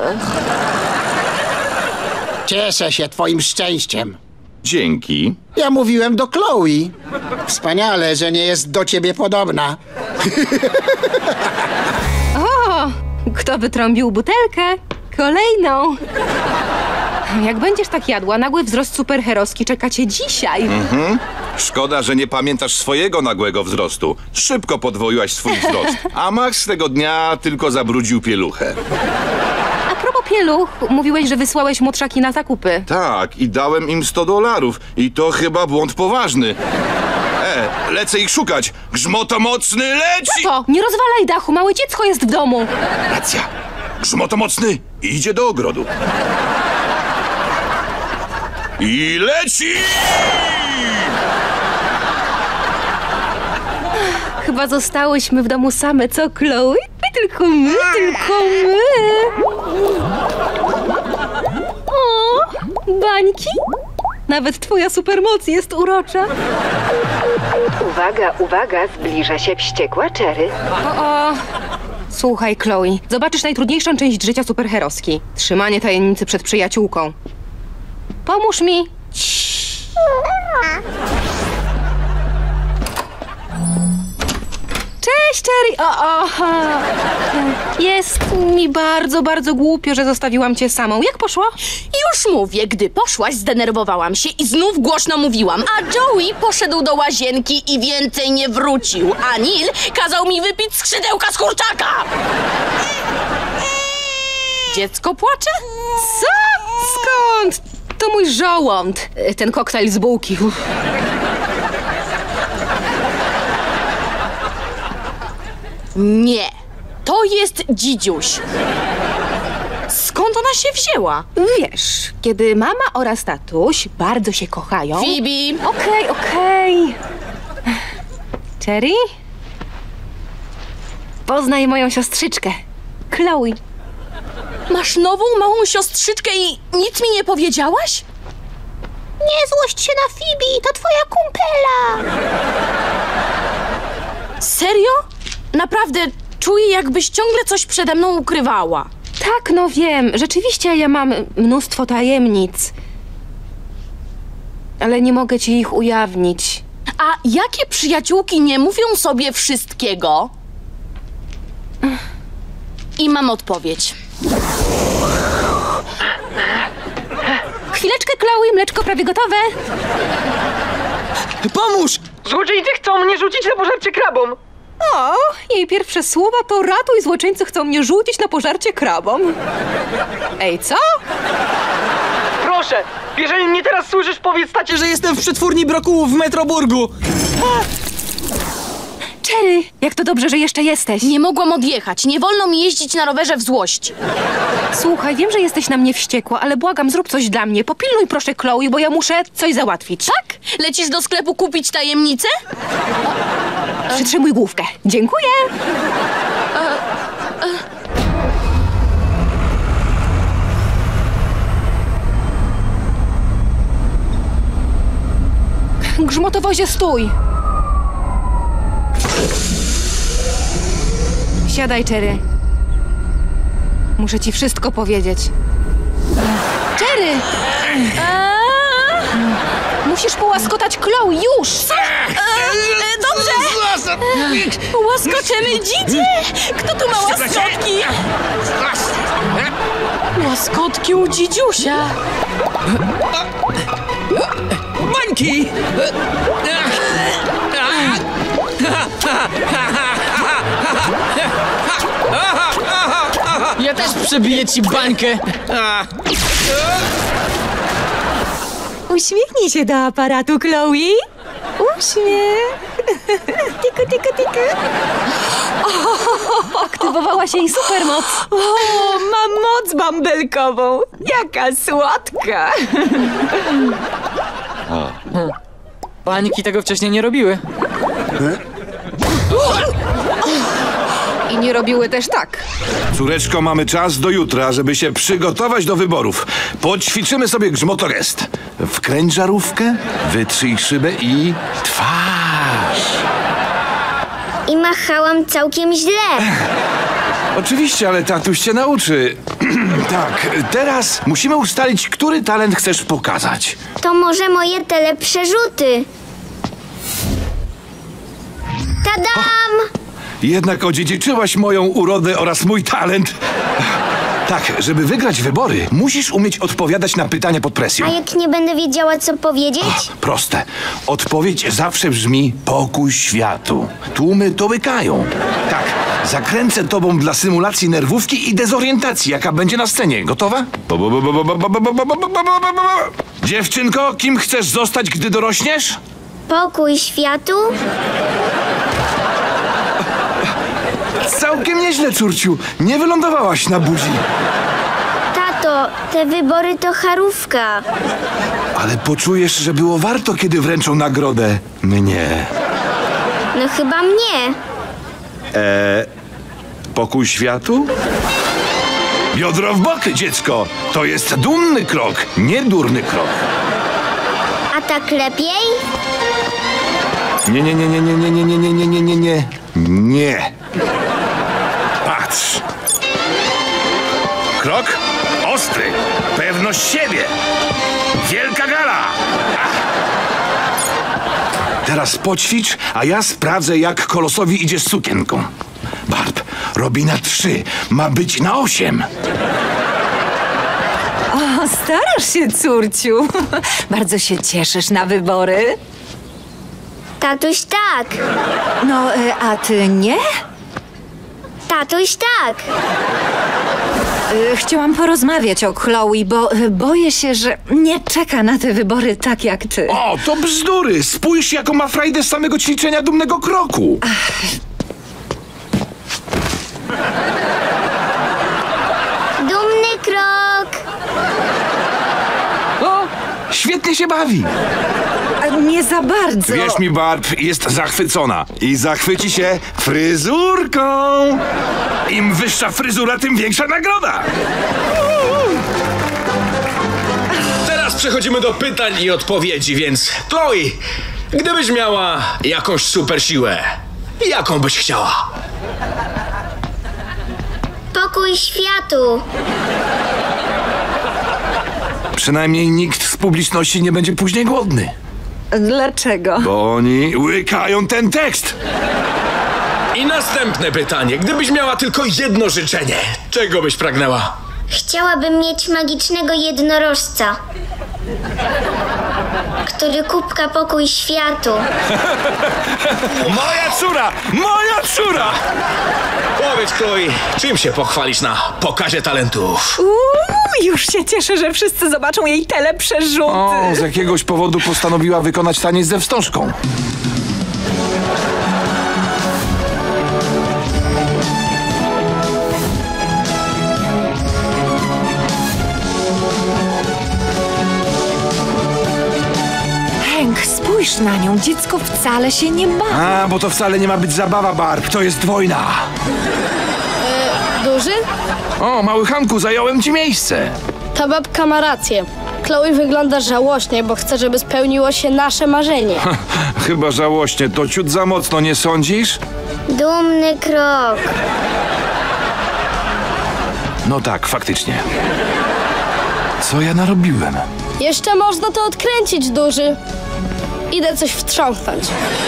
Cieszę się twoim szczęściem. Dzięki. Ja mówiłem do Chloe. Wspaniale, że nie jest do ciebie podobna. O, kto wytrąbił butelkę? Kolejną. Jak będziesz tak jadła, nagły wzrost superherowski czeka cię dzisiaj. Szkoda, że nie pamiętasz swojego nagłego wzrostu. Szybko podwoiłaś swój wzrost, a Max tego dnia tylko zabrudził pieluchę. A propos pieluch, mówiłeś, że wysłałeś młodszaki na zakupy. Tak, i dałem im $100 i to chyba błąd poważny. Lecę ich szukać. Grzmotomocny leci! To, nie rozwalaj dachu, małe dziecko jest w domu. Racja. Grzmotomocny idzie do ogrodu. I leci! Chyba zostałyśmy w domu same, co, Chloe? Tylko my. O, bańki? Nawet twoja supermoc jest urocza. Uwaga, uwaga, zbliża się wściekła Cherry. O. Słuchaj, Chloe, zobaczysz najtrudniejszą część życia superherowski. Trzymanie tajemnicy przed przyjaciółką. Pomóż mi. Cześć, Cherry! Jest mi bardzo, bardzo głupio, że zostawiłam cię samą. Jak poszło? Już mówię, gdy poszłaś, zdenerwowałam się i znów głośno mówiłam, a Joey poszedł do łazienki i więcej nie wrócił, a Neil kazał mi wypić skrzydełka z kurczaka. Dziecko płacze? Co? Skąd? To mój żołąd. Ten koktajl z bułki. Nie, to jest dzidziuś. Skąd ona się wzięła? Wiesz, kiedy mama oraz tatuś bardzo się kochają... Phoebe! Okej. Cherry? Poznaj moją siostrzyczkę, Chloe. Masz nową małą siostrzyczkę i nic mi nie powiedziałaś? Nie złość się na Phoebe, to twoja kumpela. Serio? Naprawdę czuję, jakbyś ciągle coś przede mną ukrywała. Tak, no wiem. Rzeczywiście ja mam mnóstwo tajemnic. Ale nie mogę ci ich ujawnić. A jakie przyjaciółki nie mówią sobie wszystkiego? I mam odpowiedź. Chwileczkę, Chloe, mleczko prawie gotowe. Pomóż! Złoczyńcy chcą mnie rzucić na pożarcie krabom. O, jej pierwsze słowa to ratuj, złoczyńcy chcą mnie rzucić na pożarcie krabom. Ej, co? Proszę, jeżeli mnie teraz słyszysz, powiedz tacie, że jestem w przetwórni brokułów w Metroburgu. Cherry, jak to dobrze, że jeszcze jesteś. Nie mogłam odjechać. Nie wolno mi jeździć na rowerze w złości. Słuchaj, wiem, że jesteś na mnie wściekła, ale błagam, zrób coś dla mnie. Popilnuj proszę Chloe, bo ja muszę coś załatwić. Tak? Lecisz do sklepu kupić tajemnicę? Przytrzymuj główkę. Dziękuję. Grzmotowozie, stój. Siadaj, Cherry. Muszę ci wszystko powiedzieć. Cherry! Musisz połaskotać Chloe, już! Dobrze! Łaskoczemy dzidzie! Kto tu ma łaskotki? Łaskotki u dzidziusia. Bańki! Ja też przebiję ci bańkę. Uśmiechnij się do aparatu, Chloe. Uśmiech. Tiku, tiku, tiku. Aktywowałaś jej supermoc. O, mam moc bąbelkową. Jaka słodka. Bańki tego wcześniej nie robiły. I nie robiły też tak. Córeczko, mamy czas do jutra, żeby się przygotować do wyborów. Poćwiczymy sobie grzmotogest. Wkręć żarówkę, wytrzyj szybę i twarz. I machałam całkiem źle. Oczywiście, ale tatuś cię nauczy. Tak, teraz musimy ustalić, który talent chcesz pokazać. To może moje teleprzerzuty. Tadam! Jednak odziedziczyłaś moją urodę oraz mój talent. Tak, żeby wygrać wybory, musisz umieć odpowiadać na pytania pod presją. A jak nie będę wiedziała, co powiedzieć? Proste. Odpowiedź zawsze brzmi pokój światu. Tłumy to łykają. Tak, zakręcę tobą dla symulacji nerwówki i dezorientacji, jaka będzie na scenie. Gotowa? Dziewczynko, kim chcesz zostać, gdy dorośniesz? Pokój światu? Całkiem nieźle, córciu. Nie wylądowałaś na buzi. Tato, te wybory to charówka. Ale poczujesz, że było warto, kiedy wręczą nagrodę. Mnie. No chyba mnie. Pokój światu? Biodro w bok, dziecko. To jest dumny krok, nie durny krok. A tak lepiej? Nie. Nie. Patrz. Krok ostry. Pewność siebie. Wielka gala. Teraz poćwicz, a ja sprawdzę, jak Kolosowi idzie z sukienką. Barb, robi na 3. Ma być na 8. O, starasz się, córciu. Bardzo się cieszysz na wybory. Tatuś tak. No, a ty nie? Tatuś tak. Chciałam porozmawiać o Chloe, bo boję się, że nie czeka na te wybory tak jak ty. O, to bzdury! Spójrz, jaką ma frajdę z samego ćwiczenia dumnego kroku. Dumny krok. O, świetnie się bawi. Nie za bardzo. Wierz mi, Barb, jest zachwycona. I zachwyci się fryzurką. Im wyższa fryzura, tym większa nagroda. Teraz przechodzimy do pytań i odpowiedzi, więc Chloe, gdybyś miała jakąś super siłę, jaką byś chciała? Pokój światu. Przynajmniej nikt z publiczności nie będzie później głodny. Dlaczego? Bo oni łykają ten tekst. I następne pytanie. Gdybyś miała tylko jedno życzenie, czego byś pragnęła? Chciałabym mieć magicznego jednorożca, który kubka pokój światu. Moja córa! Moja córa! Powiedz, Chloe, czym się pochwalisz na pokazie talentów? Już się cieszę, że wszyscy zobaczą jej teleprzerzuty. O, z jakiegoś powodu postanowiła wykonać taniec ze wstążką. Hank, spójrz na nią. Dziecko wcale się nie bawi. A, bo to wcale nie ma być zabawa, Barb. To jest wojna. Duży? O, mały Hanku, zająłem ci miejsce. Ta babka ma rację. Chloe wygląda żałośnie, bo chce, żeby spełniło się nasze marzenie. Chyba żałośnie. To ciut za mocno, nie sądzisz? Dumny krok. No tak, faktycznie. Co ja narobiłem? Jeszcze można to odkręcić, Duży. Idę coś wtrząsnąć.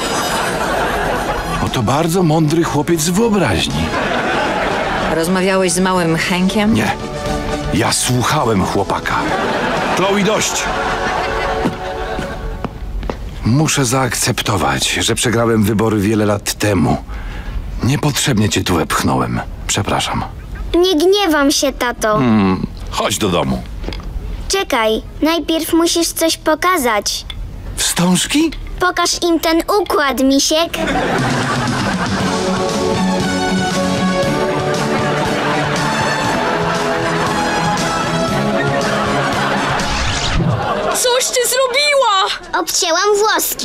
Oto bardzo mądry chłopiec z wyobraźni. Rozmawiałeś z małym Hankiem? Nie. Ja słuchałem chłopaka. Chloe, dość. Muszę zaakceptować, że przegrałem wybory wiele lat temu. Niepotrzebnie cię tu wepchnąłem. Przepraszam. Nie gniewam się, tato. Chodź do domu. Czekaj, najpierw musisz coś pokazać. Wstążki? Pokaż im ten układ, misiek. Coś ty zrobiła! Obcięłam włoski.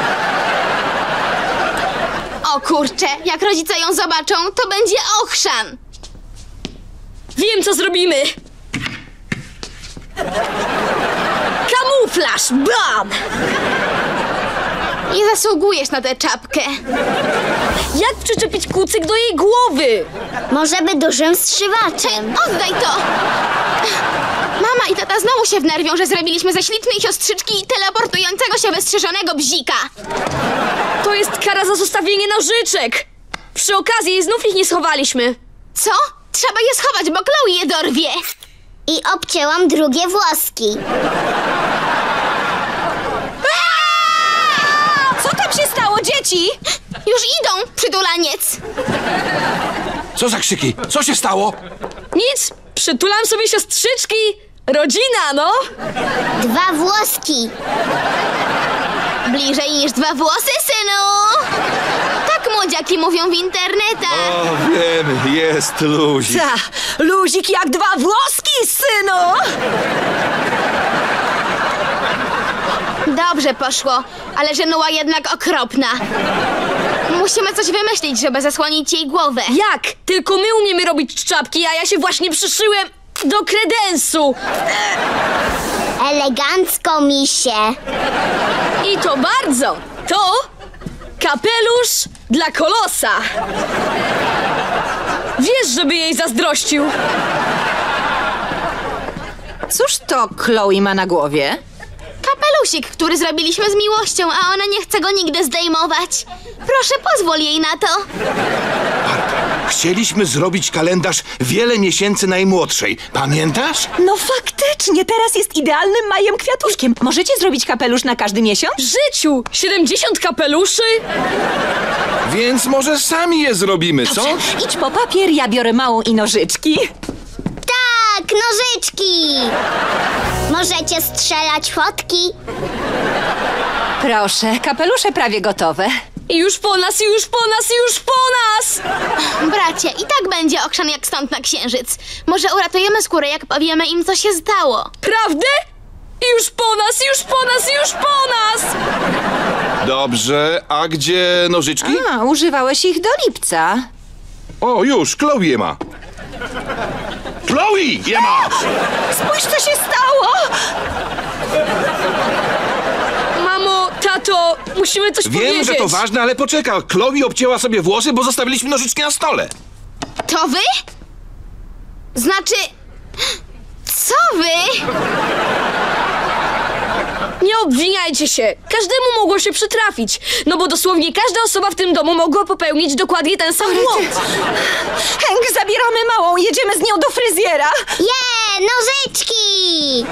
O kurczę, jak rodzice ją zobaczą, to będzie ochrzan. Wiem, co zrobimy! Kamuflaż! Kamuflaż! Bam! Nie zasługujesz na tę czapkę. Jak przyczepić kucyk do jej głowy? Może by dużym strzywaczem. Oddaj to! Mama i tata znowu się wnerwią, że zrobiliśmy ze ślicznej siostrzyczki teleportującego się wystrzyżonego bzika. To jest kara za zostawienie nożyczek. Przy okazji znów ich nie schowaliśmy. Co? Trzeba je schować, bo Chloe je dorwie. I obcięłam drugie włoski. Co tam się stało, dzieci? Już idą, przytulaniec. Co za krzyki? Co się stało? Nic, przytulam sobie siostrzyczki. Rodzina, no. 2 włoski. Bliżej niż 2 włosy, synu. Tak młodziaki mówią w internetach. O, wiemy, jest luzik. Luzik jak 2 włoski, synu! Dobrze poszło, ale żenuła jednak okropna. Musimy coś wymyślić, żeby zasłonić jej głowę. Jak? Tylko my umiemy robić czapki, a ja się właśnie przyszyłem do kredensu. Elegancko, misie. I to bardzo. To kapelusz dla Kolosa. Wiesz, żeby jej zazdrościł. Cóż to Chloe ma na głowie? Kapelusik, który zrobiliśmy z miłością, a ona nie chce go nigdy zdejmować. Proszę, pozwól jej na to. Chcieliśmy zrobić kalendarz wiele miesięcy najmłodszej. Pamiętasz? No faktycznie, teraz jest idealnym majem kwiatuszkiem. Możecie zrobić kapelusz na każdy miesiąc? W życiu! 70 kapeluszy? Więc może sami je zrobimy, co? Idź po papier, ja biorę małą i nożyczki. Tak, nożyczki. Możecie strzelać fotki. Proszę, kapelusze prawie gotowe. I już po nas, już po nas, już po nas! Bracie, i tak będzie okrzan jak stąd na księżyc. Może uratujemy skórę, jak powiemy im, co się stało. Prawdę? Już po nas, już po nas, już po nas! Dobrze, a gdzie nożyczki? A, używałeś ich do lipca. O, już, Chloe je ma. Chloe je ma! Spójrz, co się stało! Mamo, tato, musimy coś powiedzieć. Wiem, że to ważne, ale poczekaj. Chloe obcięła sobie włosy, bo zostawiliśmy nożyczki na stole. To wy? Znaczy... Co wy? Nie obwiniajcie się. Każdemu mogło się przytrafić. No bo dosłownie każda osoba w tym domu mogła popełnić dokładnie ten sam błąd. Hank, zabieramy małą, jedziemy z nią do fryzjera. Nożyczki!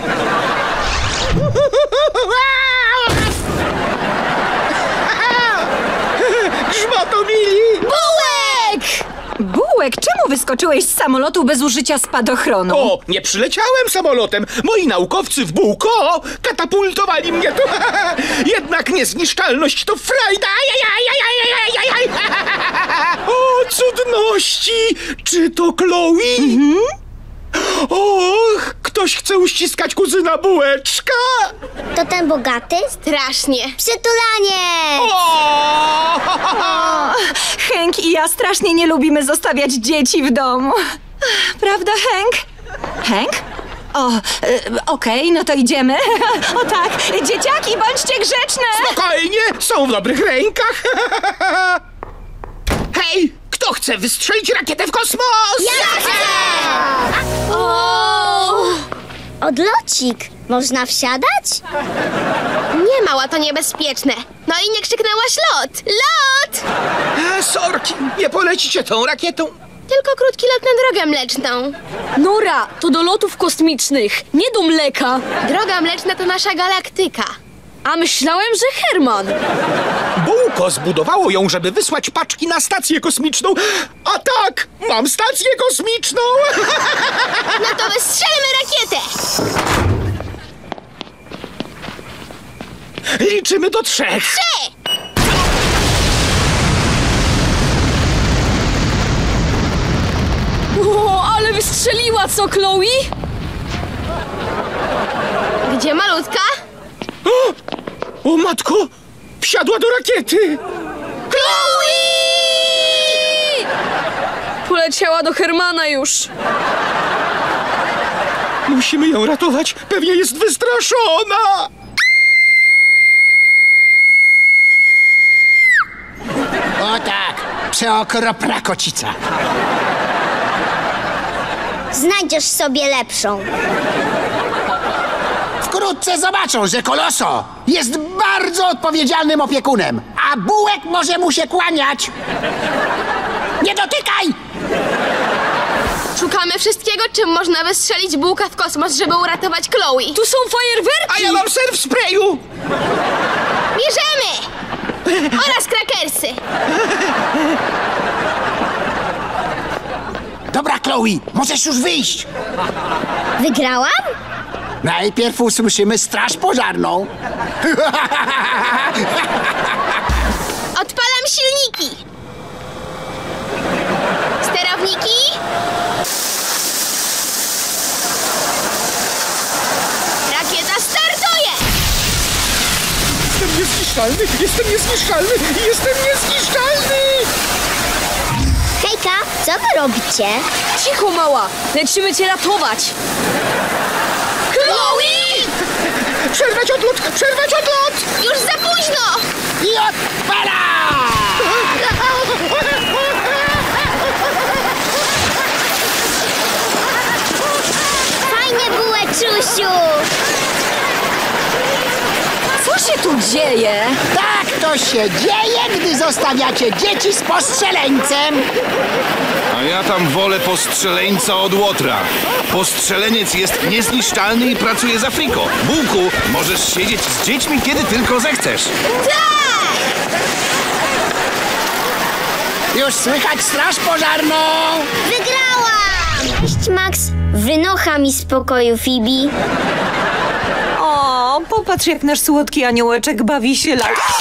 Grzmotomili! Bułek! Bułek, czemu wyskoczyłeś z samolotu bez użycia spadochronu? O, nie przyleciałem samolotem. Moi naukowcy w Bułko katapultowali mnie tu. Jednak niezniszczalność to frajda. O, cudności! Czy to Chloe? Och, ktoś chce uściskać kuzyna Bułeczka. To ten bogaty? Strasznie. Przytulanie! Hank i ja strasznie nie lubimy zostawiać dzieci w domu. Prawda, Hank? Hank? O, okej, no to idziemy. O tak, dzieciaki, bądźcie grzeczne! Spokojnie, są w dobrych rękach. Hej, kto chce wystrzelić rakietę w kosmos? Ja chcę! Odlocik. Można wsiadać? Nie, mała, to niebezpieczne. No i nie krzyknęłaś lot! Lot! Sorki, nie polecicie tą rakietą. Tylko krótki lot na drogę mleczną. Nora, to do lotów kosmicznych, nie do mleka. Droga mleczna to nasza galaktyka. A myślałem, że Herman. Bułko zbudowało ją, żeby wysłać paczki na stację kosmiczną. A tak, mam stację kosmiczną. No to wystrzelmy rakietę! Liczymy do 3. 3! O, ale wystrzeliła, co, Chloe? Gdzie malutka? O matko, wsiadła do rakiety. Chloe! Poleciała do Hermana już. Musimy ją ratować, pewnie jest wystraszona. Ty okropna kocica. Znajdziesz sobie lepszą. Wkrótce zobaczą, że Koloso jest bardzo odpowiedzialnym opiekunem, a Bułek może mu się kłaniać. Nie dotykaj! Szukamy wszystkiego, czym można wystrzelić Bułka w kosmos, żeby uratować Chloe. Tu są fajerwerki! A ja mam ser w sprayu! Bierzemy! Oraz krakersy. Dobra, Chloe, możesz już wyjść. Wygrałam? Najpierw usłyszymy straż pożarną. Odpalam silniki. Sterowniki. Rakieta startuje! Jestem niezniszczalny! Jestem niezniszczalny! Jestem niezniszczalny! Hejka, co wy robicie? Cicho, mała! Lecimy cię ratować! Chloe! Przerwać odlot! Przerwać odlot! Już za późno! I odpala! Fajnie, Bułeczusiu! Co się tu dzieje? Tak to się dzieje, gdy zostawiacie dzieci z postrzeleńcem. A ja tam wolę postrzeleńca od łotra. Postrzeleniec jest niezniszczalny i pracuje za friko. Bułku, możesz siedzieć z dziećmi, kiedy tylko zechcesz. Już słychać straż pożarną. Wygrałam! Cześć, Max. Wynocha mi z pokoju, Phoebe. O, popatrz, jak nasz słodki aniołeczek bawi się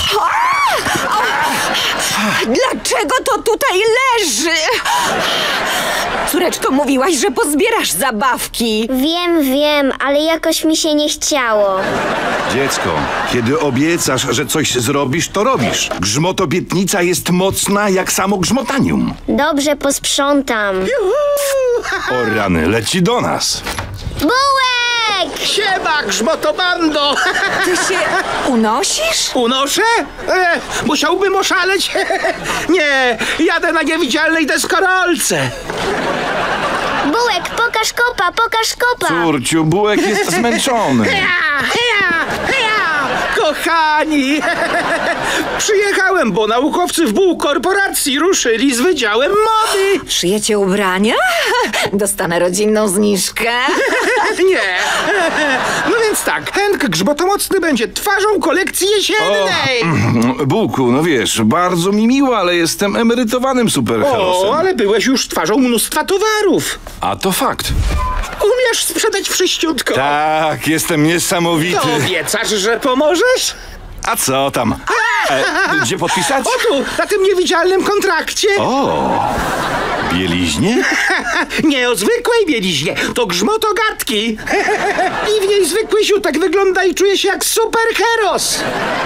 Dlaczego to tutaj leży? Córeczko, mówiłaś, że pozbierasz zabawki. Wiem, ale jakoś mi się nie chciało. Dziecko, kiedy obiecasz, że coś zrobisz, to robisz. Grzmotobietnica jest mocna jak samo grzmotanium. Dobrze, posprzątam. O rany, leci do nas. Bułek! Siema, grzmotobando! Ty się unosisz? Unoszę? Musiałbym oszaleć? Nie, jadę na niewidzialnej deskorolce. Bułek, pokaż kopa, pokaż kopa! Córciu, Bułek jest zmęczony. Heja! Kochani! Przyjechałem, bo naukowcy w Buł Korporacji ruszyli z Wydziałem Mody. Szyjecie ubrania? Dostanę rodzinną zniżkę. Nie. No więc tak, Hank Grzmotomocny będzie twarzą kolekcji jesiennej. Bułku, no wiesz, bardzo mi miło, ale jestem emerytowanym superherosem. O, ale byłeś już twarzą mnóstwa towarów. A to fakt. Umiesz sprzedać wszyściutko. Tak, jestem niesamowity. To obiecasz, że pomożesz? A co tam? Gdzie podpisać? O tu, na tym niewidzialnym kontrakcie. O, bieliźnie? Nie o zwykłej bieliźnie, to grzmotogatki. I w niej zwykły siutek wygląda i czuje się jak superheros.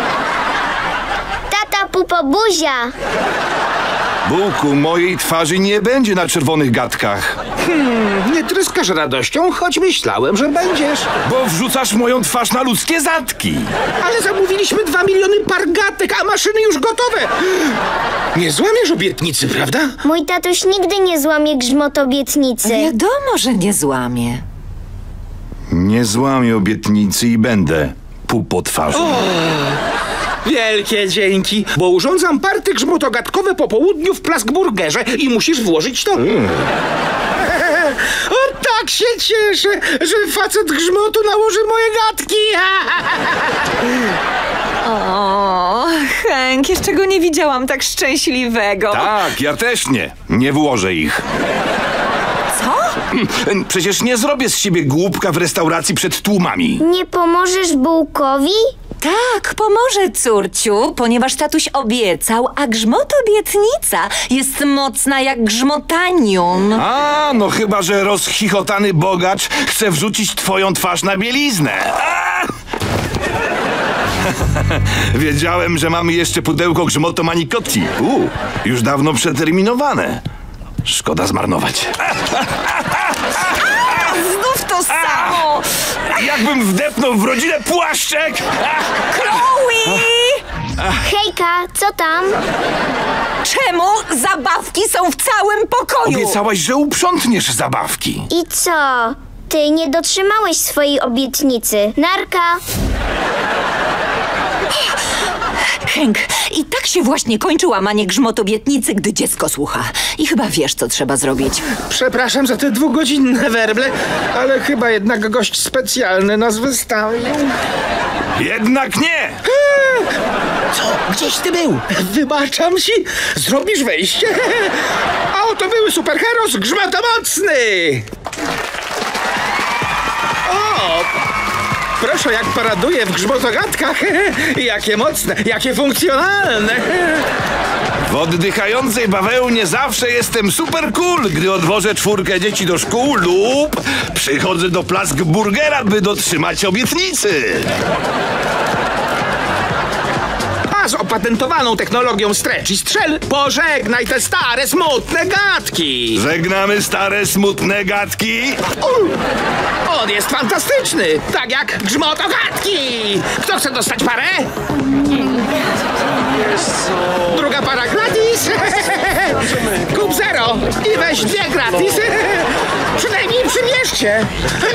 Tata pupobuzia. Bułku, mojej twarzy nie będzie na czerwonych gadkach. Nie tryskasz radością, choć myślałem, że będziesz. Bo wrzucasz moją twarz na ludzkie zatki. Ale zamówiliśmy 2 miliony par gatek, a maszyny już gotowe. Nie złamiesz obietnicy, prawda? Mój tatuś nigdy nie złamie grzmotobietnicy. Wiadomo, że nie złamie. Nie złamię obietnicy i będę po twarzą. Wielkie dzięki, bo urządzam party grzmotogatkowe po południu w Plaskburgerze i musisz włożyć to. O, tak się cieszę, że facet grzmotu nałoży moje gadki. O, Hank, jeszcze go nie widziałam tak szczęśliwego. Tak, ja też nie. Nie włożę ich. Co? Przecież nie zrobię z siebie głupka w restauracji przed tłumami. Nie pomożesz Bułkowi? Tak, pomoże, córciu, ponieważ tatuś obiecał, a grzmotobietnica jest mocna jak grzmotanium. A, no chyba, że rozchichotany bogacz chce wrzucić twoją twarz na bieliznę. Wiedziałem, że mamy jeszcze pudełko grzmotomanikotti. Już dawno przeterminowane. Szkoda zmarnować. Znów to samo! Jakbym wdepnął w rodzinę płaszczek! Chloe! Hejka, co tam? Czemu zabawki są w całym pokoju? Obiecałaś, że uprzątniesz zabawki. I co? Ty nie dotrzymałeś swojej obietnicy. Narka! Henk, i tak się właśnie kończy łamanie grzmot obietnicy, gdy dziecko słucha. I chyba wiesz, co trzeba zrobić. Przepraszam za te 2-godzinne werble, ale chyba jednak gość specjalny nas wystawił. Jednak nie! Co? Gdzieś ty był? Wybaczam ci. Zrobisz wejście? A oto były superheros grzmotomocny! O! Proszę, jak paraduje w grzmotogatkach. Jakie mocne, jakie funkcjonalne. W oddychającej bawełnie zawsze jestem super cool, gdy odwożę 4 dzieci do szkół lub przychodzę do Plask Burgera, by dotrzymać obietnicy. A z opatentowaną technologią stretch i strzel pożegnaj te stare, smutne gadki. Żegnamy stare, smutne gadki. On jest fantastyczny, tak jak grzmotogatki. Kto chce dostać parę? Druga para gratis. Kup 0 i weź 2 gratis. Przynajmniej przymierzcie.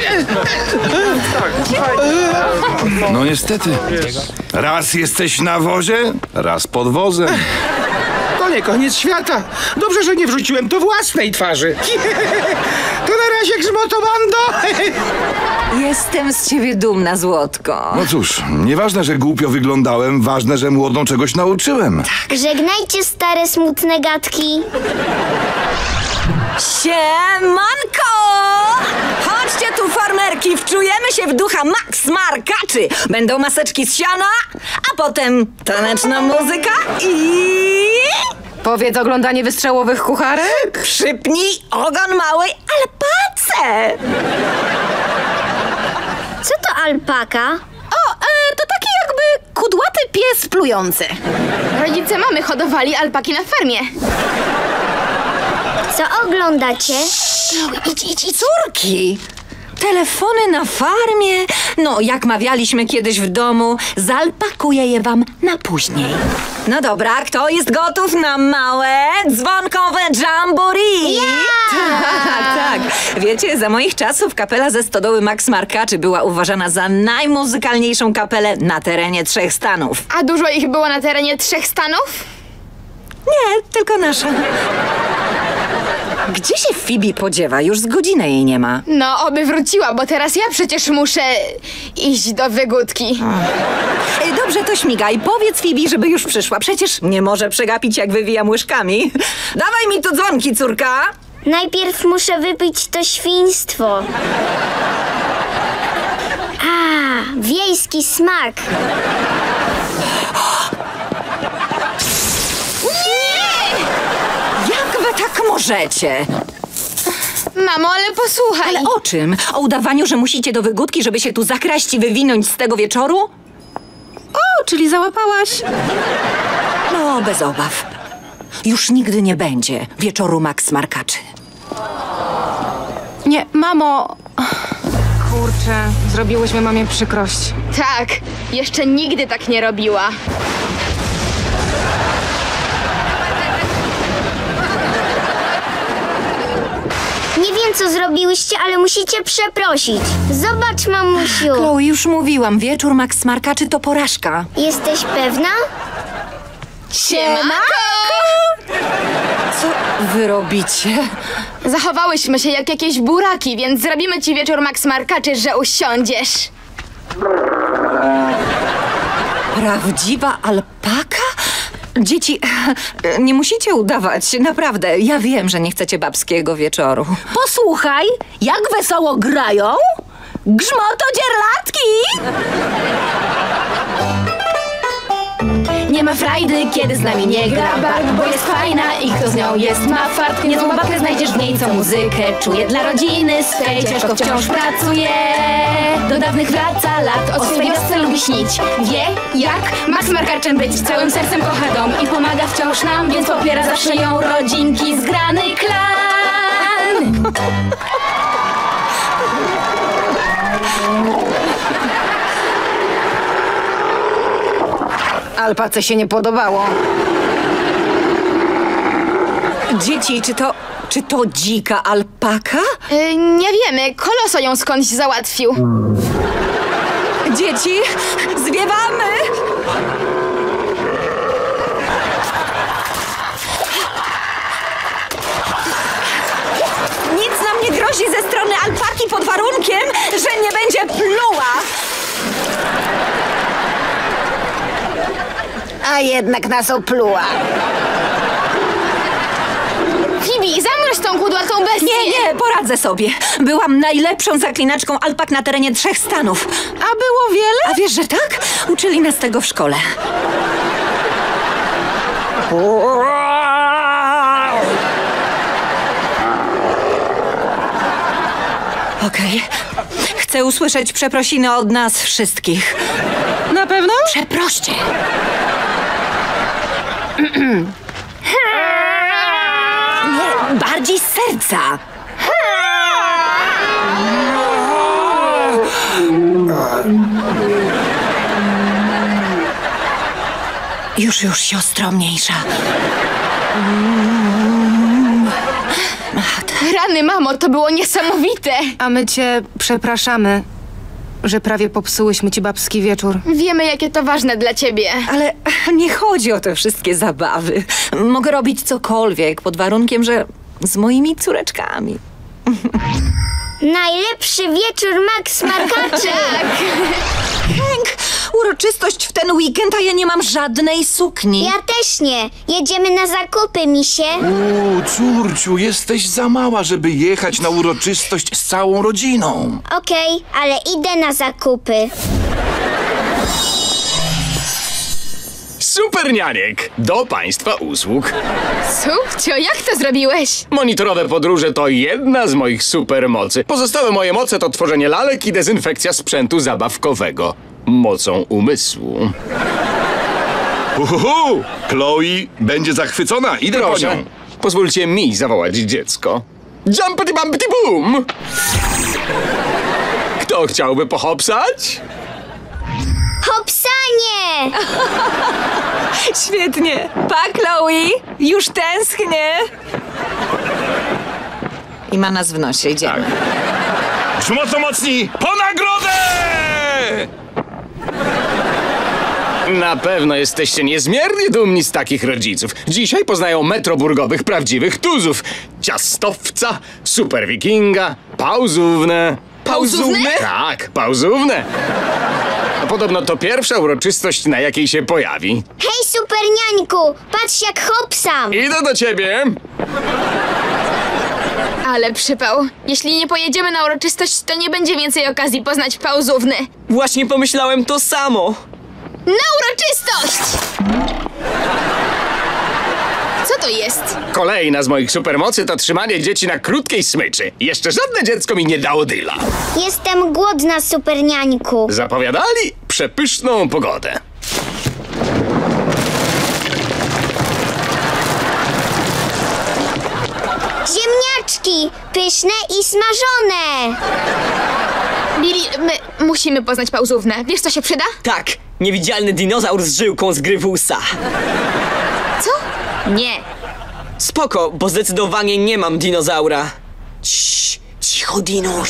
No niestety. Raz jesteś na wozie, raz pod wozem. To nie koniec świata. Dobrze, że nie wrzuciłem to własnej twarzy. To na razie grzmotobando. Jestem z ciebie dumna, Złotko. No cóż, nieważne, że głupio wyglądałem, ważne, że młodą czegoś nauczyłem. Żegnajcie stare, smutne gadki. Siemanko! Chodźcie tu, farmerki, wczujemy się w ducha Max Markaczy. Będą maseczki z siana, a potem taneczna muzyka i... Powiedz oglądanie wystrzałowych kucharek? Przypnij ogon małej alpace! Co to alpaka? To taki jakby kudłaty pies plujący. Rodzice mamy hodowali alpaki na farmie. Co oglądacie? Idź. Córki! Telefony na farmie? No, jak mawialiśmy kiedyś w domu, zalpakuję je wam na później. No dobra, kto jest gotów na małe, dzwonkowe jamboree? Tak. Wiecie, za moich czasów kapela ze stodoły Max Markaczy była uważana za najmuzykalniejszą kapelę na terenie 3 stanów. A dużo ich było na terenie 3 stanów? Nie, tylko nasza. Gdzie się Phoebe podziewa? Już z godzinę jej nie ma. No, oby wróciła, bo teraz ja przecież muszę iść do wygódki. Dobrze, to śmigaj. Powiedz Phoebe, żeby już przyszła. Przecież nie może przegapić, jak wywijam łyżkami. Dawaj mi tu dzwonki, córka. Najpierw muszę wypić to świństwo. Wiejski smak. Jak wy tak możecie? Mamo, ale posłuchaj. Ale o czym? O udawaniu, że musicie do wygódki, żeby się tu zakraść i wywinąć z tego wieczoru? O, czyli załapałaś. No, bez obaw. Już nigdy nie będzie wieczoru Max Markaczy. Nie, mamo... Kurczę, zrobiłyśmy mamie przykrość. Tak, jeszcze nigdy tak nie robiła. Nie wiem, co zrobiłyście, ale musicie przeprosić. Zobacz, mamusiu. Chloe, już mówiłam, wieczór Max Markaczy to porażka. Jesteś pewna? Siemanko! Co wy robicie? Zachowałyśmy się jak jakieś buraki, więc zrobimy ci wieczór Max Markaczy, że usiądziesz. Prawdziwa alpaka? Dzieci, nie musicie udawać, naprawdę. Ja wiem, że nie chcecie babskiego wieczoru. Posłuchaj, jak wesoło grają grzmotodzierlatki! Nie ma frajdy, kiedy z nami nie gra Barb, bo jest fajna i kto z nią jest ma fart. Niezłą babkę znajdziesz w niej, co muzykę czuje dla rodziny swej, ciężko wciąż pracuje. Do dawnych wraca lat, o swej wiosce lubi śnić. Wie, jak Max Markaczem być, całym sercem kocha dom i pomaga wciąż nam, więc popiera zawsze ją rodzinki, zgrany klan. Alpace się nie podobało. Dzieci, czy to dzika alpaka? Nie wiemy, Koloso ją skądś załatwił. Dzieci, zwiewamy! Nic nam nie grozi ze strony alpaki pod warunkiem, że nie będzie pluła. A jednak nas opluła. Phoebe, zamroź tą kudłatą bestię! Nie, poradzę sobie. Byłam najlepszą zaklinaczką alpak na terenie 3 stanów. A było wiele? A wiesz, że tak? Uczyli nas tego w szkole. Okej. Chcę usłyszeć przeprosiny od nas wszystkich. Na pewno? Przeproście. Nie, bardziej z serca. Już, siostro mniejsza. Rany, mamo, to było niesamowite. A my cię przepraszamy, że prawie popsułyśmy ci babski wieczór. Wiemy, jakie to ważne dla ciebie. Ale nie chodzi o te wszystkie zabawy. Mogę robić cokolwiek, pod warunkiem, że z moimi córeczkami. Najlepszy wieczór Max Markaczy. Hank, uroczystość w ten weekend, a ja nie mam żadnej sukni. Ja też nie. Jedziemy na zakupy, misie. Córciu, jesteś za mała, żeby jechać na uroczystość z całą rodziną. Okej, ale idę na zakupy. Supernianiek, do państwa usług. Subcio, jak to zrobiłeś? Monitorowe podróże to jedna z moich supermocy. Pozostałe moje moce to tworzenie lalek i dezynfekcja sprzętu zabawkowego. Mocą umysłu. Chloe będzie zachwycona. Idę po nią. Pozwólcie mi zawołać dziecko. Jumpity bumpity boom! Kto chciałby pohopsać? Hopsanie! Świetnie. Pa, Chloe. Już tęsknię. I ma nas w nosie. Idziemy. Grzmoto mocni! Po nagrodę! Na pewno jesteście niezmiernie dumni z takich rodziców. Dzisiaj poznają metroburgowych prawdziwych tuzów. Ciastowca, superwikinga, pauzówne. Pauzówne? Tak, pauzówne. A podobno to pierwsza uroczystość, na jakiej się pojawi. Hej, superniańku, patrz jak hopsam. Idę do ciebie. Ale przypał. Jeśli nie pojedziemy na uroczystość, to nie będzie więcej okazji poznać pauzówny. Właśnie pomyślałem to samo. Na uroczystość! Co to jest? Kolejna z moich supermocy to trzymanie dzieci na krótkiej smyczy. Jeszcze żadne dziecko mi nie dało dyla. Jestem głodna, superniańku. Zapowiadali przepyszną pogodę. Ziemniaczki, pyszne i smażone. Billy, my musimy poznać pauzównę. Wiesz, co się przyda? Tak, niewidzialny dinozaur z żyłką z Gryfusa. Co? Nie. Spoko, bo zdecydowanie nie mam dinozaura. Cicho, Dinuś.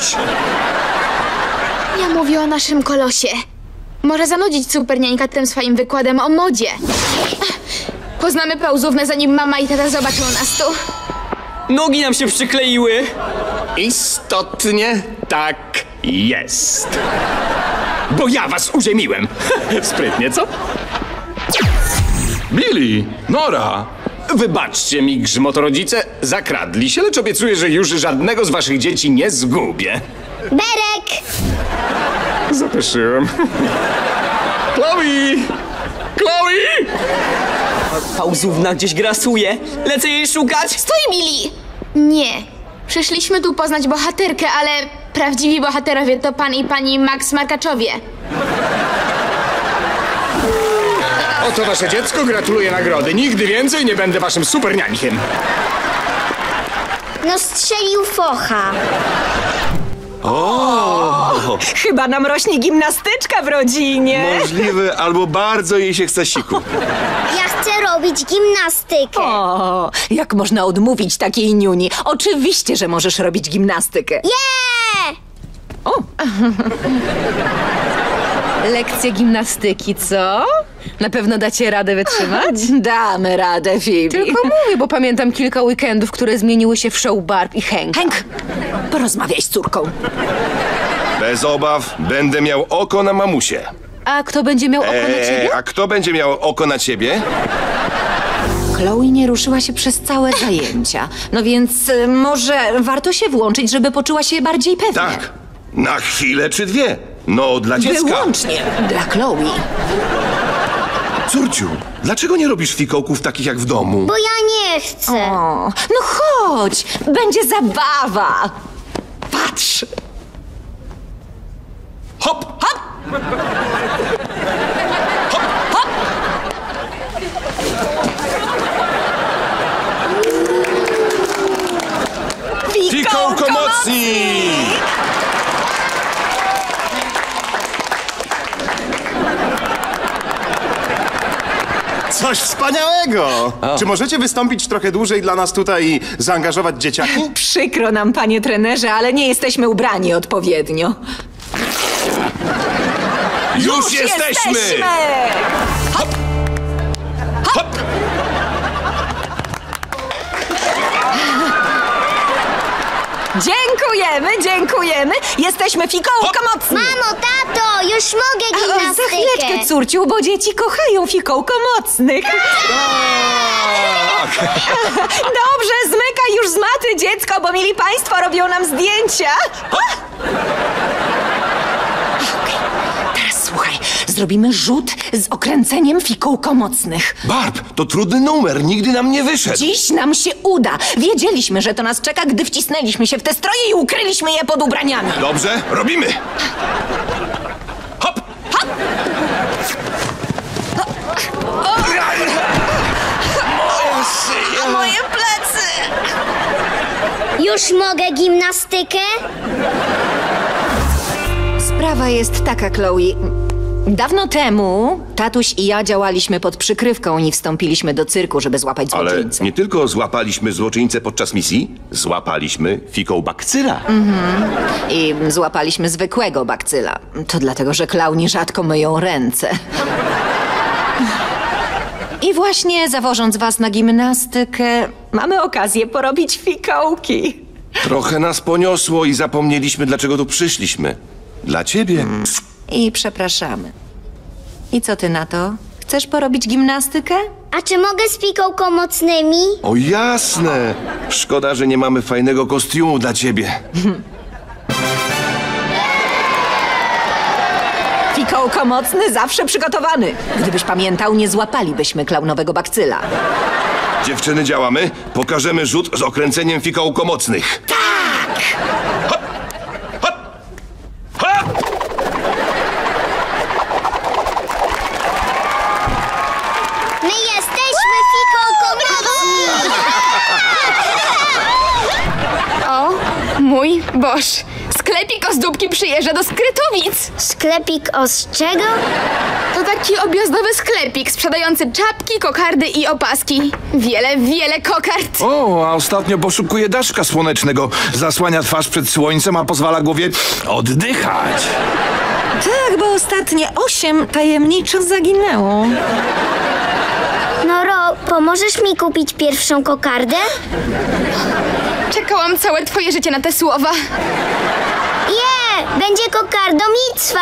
Ja mówię o naszym kolosie. Może zanudzić superniańka tym swoim wykładem o modzie. Poznamy pauzównę, zanim mama i tata zobaczą nas tu. Nogi nam się przykleiły. Istotnie tak jest. Bo ja was uziemiłem. Sprytnie, co? Billy, Nora. Wybaczcie mi, grzmotorodzice, zakradli się, lecz obiecuję, że już żadnego z waszych dzieci nie zgubię. Berek! Zapeszyłem. Chloe! Chloe! Pauzówna gdzieś grasuje. Lecę jej szukać. Stój, Billy! Nie. Przyszliśmy tu poznać bohaterkę, ale prawdziwi bohaterowie to pan i pani Max Markaczowie. Oto wasze dziecko, gratuluję nagrody. Nigdy więcej nie będę waszym superniańkiem. No strzelił focha. O! Chyba nam rośnie gimnastyczka w rodzinie. Możliwe, albo bardzo jej się chce siku. Ja chcę robić gimnastykę. O, jak można odmówić takiej niuni? Oczywiście, że możesz robić gimnastykę. Yeah! O! Lekcje gimnastyki, co? Na pewno dacie radę wytrzymać? Damy radę, Phoebe. Tylko mówię, bo pamiętam kilka weekendów, które zmieniły się w show Barb i Hanka. Hank, porozmawiaj z córką. Bez obaw, będę miał oko na mamusie. A kto będzie miał oko na ciebie? A kto będzie miał oko na ciebie? Chloe nie ruszyła się przez całe zajęcia. No więc może warto się włączyć, żeby poczuła się bardziej pewnie. Tak, na chwilę czy dwie. No, dla dziecka. Wyłącznie dla Chloe. Córciu, dlaczego nie robisz fikołków takich jak w domu? Bo ja nie chcę. O, no chodź, będzie zabawa. Patrz. Hop! Hop! Hop! Hop! Fikołko mocni! Coś wspaniałego! Czy możecie wystąpić trochę dłużej dla nas tutaj i zaangażować dzieciaki? Przykro nam, panie trenerze, ale nie jesteśmy ubrani odpowiednio. Już jesteśmy! Hop! Hop! Dziękujemy, dziękujemy. Jesteśmy fikołko mocni. Mamo, tato, już mogę gimnastykę. Za chwileczkę, córciu, bo dzieci kochają fikołko mocnych. Dobrze, zmykaj już z maty, dziecko, bo mili państwo robią nam zdjęcia. Teraz słuchaj, zrobimy rzut z okręceniem fikołko mocnych. Barb, to trudny numer, nigdy nam nie wyszedł. Dziś nam się uda. Wiedzieliśmy, że to nas czeka, gdy wcisnęliśmy się w te stroje i ukryliśmy je pod ubraniami. Dobrze, robimy. Hop! Hop! A moje plecy! Już mogę gimnastykę? Sprawa jest taka, Chloe. Dawno temu tatuś i ja działaliśmy pod przykrywką i wstąpiliśmy do cyrku, żeby złapać Ale złoczyńcę. nie tylko złapaliśmy złoczyńcę podczas misji, złapaliśmy fikołbakcyla. I złapaliśmy zwykłego bakcyla. To dlatego, że klauni rzadko myją ręce. I właśnie zawożąc was na gimnastykę, mamy okazję porobić fikołki. Trochę nas poniosło i zapomnieliśmy, dlaczego tu przyszliśmy. Dla ciebie. I przepraszamy. I co ty na to? Chcesz porobić gimnastykę? A czy mogę z fikołko mocnymi? O jasne! Szkoda, że nie mamy fajnego kostiumu dla ciebie. Fikołko mocny zawsze przygotowany. Gdybyś pamiętał, nie złapalibyśmy klaunowego bakcyla. Dziewczyny, działamy. Pokażemy rzut z okręceniem fikołko mocnych. Tak! Hop! Hop! Hop! My jesteśmy fikołko mocni! O, mój Boż. Sklepik ozdóbki przyjeżdża do Skrytowic. Sklepik z czego? To taki objazdowy sklepik sprzedający czapki, kokardy i opaski. Wiele kokard. O, a ostatnio poszukuje daszka słonecznego. Zasłania twarz przed słońcem, a pozwala głowie oddychać. Tak, bo ostatnie 8 tajemniczo zaginęło. Noro, pomożesz mi kupić pierwszą kokardę? Czekałam całe twoje życie na te słowa. Będzie kokardomictwa!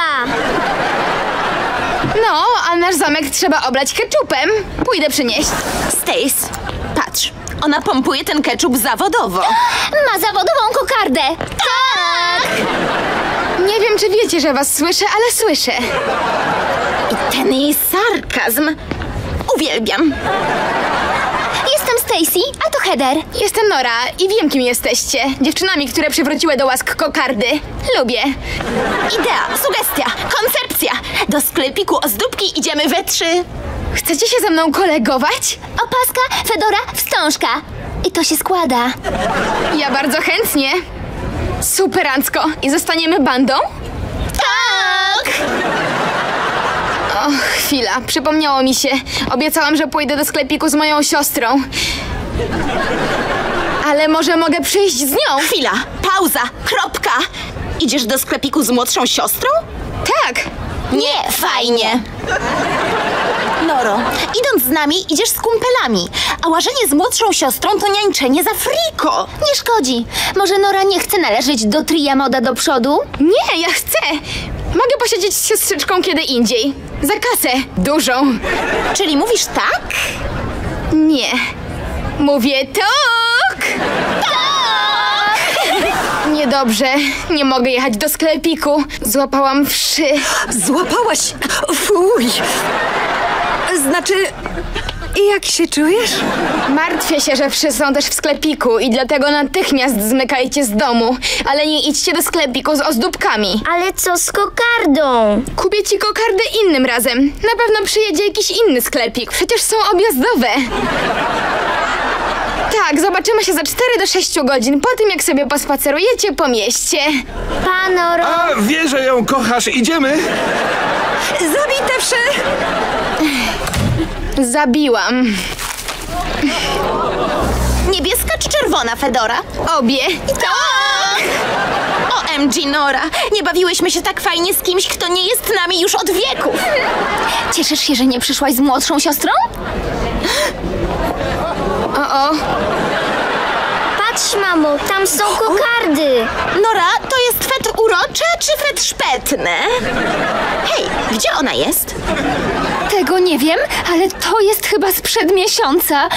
No, a nasz zamek trzeba oblać keczupem. Pójdę przynieść. Stace, patrz. Ona pompuje ten keczup zawodowo. Ma zawodową kokardę! Tak! Nie wiem, czy wiecie, że was słyszę, ale słyszę. I ten jej sarkazm. Uwielbiam. Jestem Stacy, a to Heather. Jestem Nora i wiem, kim jesteście. Dziewczynami, które przywróciły do łask kokardy. Lubię. Idea, sugestia, koncepcja. Do sklepiku ozdóbki idziemy we 3. Chcecie się ze mną kolegować? Opaska, fedora, wstążka. I to się składa. Ja bardzo chętnie. Superancko. I zostaniemy bandą? Tak! O, chwila, przypomniało mi się. Obiecałam, że pójdę do sklepiku z moją siostrą. Ale może mogę przyjść z nią? Chwila, pauza, kropka. Idziesz do sklepiku z młodszą siostrą? Tak. Nie, fajnie. Noro, idąc z nami, idziesz z kumpelami, a łażenie z młodszą siostrą to niańczenie za friko. Nie szkodzi. Może Nora nie chce należeć do tria Moda do przodu? Nie, ja chcę. Mogę posiedzieć z siostrzyczką kiedy indziej. Za kasę. Dużą. Czyli mówisz tak? Nie. Mówię tak. Niedobrze. Nie mogę jechać do sklepiku. Złapałam wszy. Złapałaś? Fuj. Znaczy, jak się czujesz? Martwię się, że wszy są też w sklepiku i dlatego natychmiast zmykajcie z domu. Ale nie idźcie do sklepiku z ozdóbkami. Ale co z kokardą? Kupię ci kokardę innym razem. Na pewno przyjedzie jakiś inny sklepik. Przecież są objazdowe. Tak, zobaczymy się za 4 do 6 godzin po tym, jak sobie pospacerujecie po mieście. Pa, Noro. A, wie, że ją kochasz. Idziemy? Zabite wszy! Zabiłam. Niebieska czy czerwona, Fedora? Obie. Tak! OMG, Nora, nie bawiłyśmy się tak fajnie z kimś, kto nie jest z nami już od wieków. Cieszysz się, że nie przyszłaś z młodszą siostrą? O. Patrz, mamo, tam są kokardy. Nora, to jest fet urocze czy fet szpetne? Hej, gdzie ona jest? Tego nie wiem, ale to jest chyba sprzed miesiąca.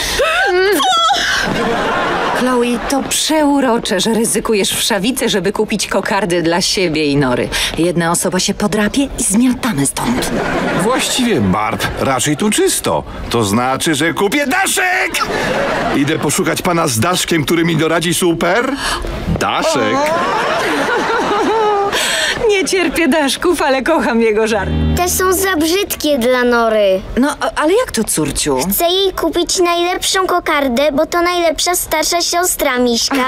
Chloe, to przeurocze, że ryzykujesz wszawicę, żeby kupić kokardy dla siebie i Nory. Jedna osoba się podrapie i zmiatamy stąd. Właściwie, Barb, raczej tu czysto. To znaczy, że kupię daszek! Idę poszukać pana z daszkiem, który mi doradzi super. Daszek. Nie cierpię daszków, ale kocham jego żart. Te są za brzydkie dla Nory. No, ale jak to, córciu? Chcę jej kupić najlepszą kokardę, bo to najlepsza starsza siostra Miśka.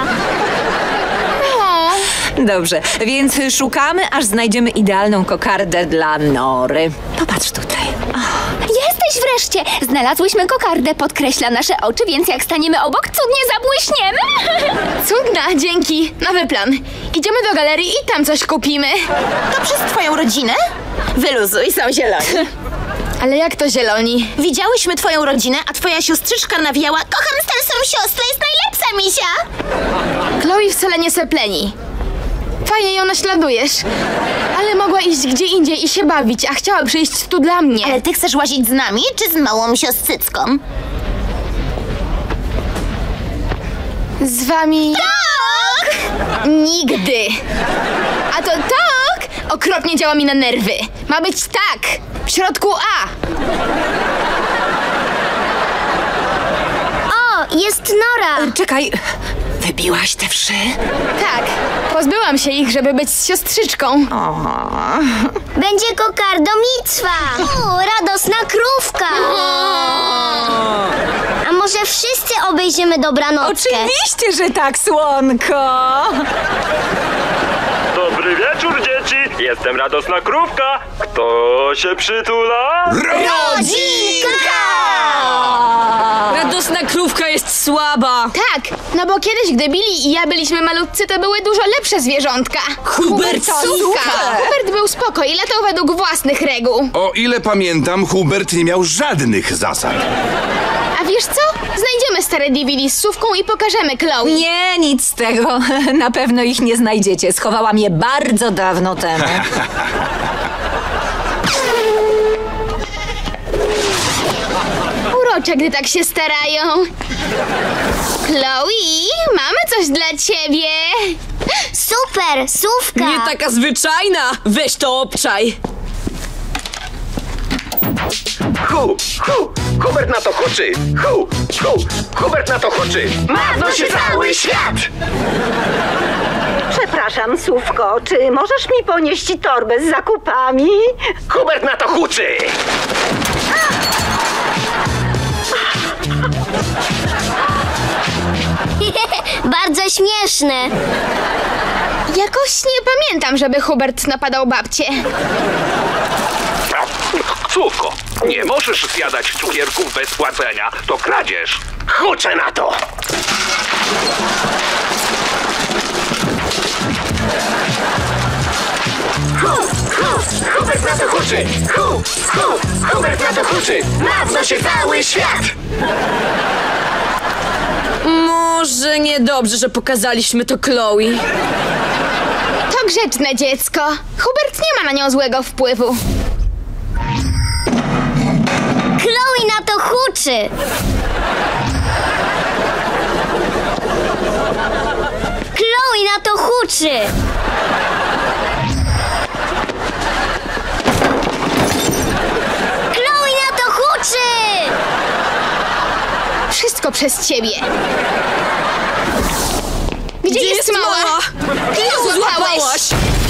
Dobrze, więc szukamy, aż znajdziemy idealną kokardę dla Nory. Popatrz tutaj. Jesteś wreszcie! Znalazłyśmy kokardę, podkreśla nasze oczy, więc jak staniemy obok, cudnie zabłyśniemy. Cudna, dzięki. Nowy plan. Idziemy do galerii i tam coś kupimy. To przez twoją rodzinę? Wyluzuj, są zieloni. Ale jak to zieloni? Widziałyśmy twoją rodzinę, a twoja siostrzyczka nawijała: kocham starszą siostrę, jest najlepsza, misia! Chloe wcale nie sepleni. Fajnie ją naśladujesz. Ale mogła iść gdzie indziej i się bawić, a chciała przyjść tu dla mnie. Ale ty chcesz łazić z nami, czy z małą siostrzycką? Z wami... Tak! Nigdy. A to tak okropnie działa mi na nerwy. Ma być tak. W środku A. O, jest Nora. Czekaj, wybiłaś te wszy? Tak, pozbyłam się ich, żeby być z siostrzyczką. Będzie kokardomictwa. Radosna krówka. A może wszyscy obejrzymy dobranockę? Oczywiście, że tak, słonko. Dobry wieczór, dzieci! Jestem Radosna Krówka. Kto się przytula? Rodzinka! Radosna Krówka jest słaba. Tak, no bo kiedyś, gdy Billy i ja byliśmy malutcy, to były dużo lepsze zwierzątka. Hubertówka! Hubert był spoko i latał według własnych reguł. O ile pamiętam, Hubert nie miał żadnych zasad. A wiesz co? Znajdziemy stare DVD z Sówką i pokażemy Chloe. Nie, nic z tego. Na pewno ich nie znajdziecie. Schowałam je bardzo dawno temu. Urocze, gdy tak się starają. Chloe, mamy coś dla ciebie. Super, Sówka. Nie taka zwyczajna! Weź to obczaj! Hubert na to huczy! Hubert na to huczy! Marno się cały świat! Przepraszam, Sówko, czy możesz mi ponieść torbę z zakupami? Hubert na to huczy! Bardzo śmieszne. Jakoś nie pamiętam, żeby Hubert napadał babcię. Słówko, nie możesz zjadać cukierków bez płacenia. To kradzież. Huczę na to! Hubert na to huczy! Hubert na to huczy! Nawza się cały świat! Może niedobrze, że pokazaliśmy to Chloe. To grzeczne dziecko. Hubert nie ma na nią złego wpływu. Chloe na to huczy! Chloe na to huczy! Chloe na to huczy! Wszystko przez ciebie. Gdzie jest mała? Ty ją złapałeś!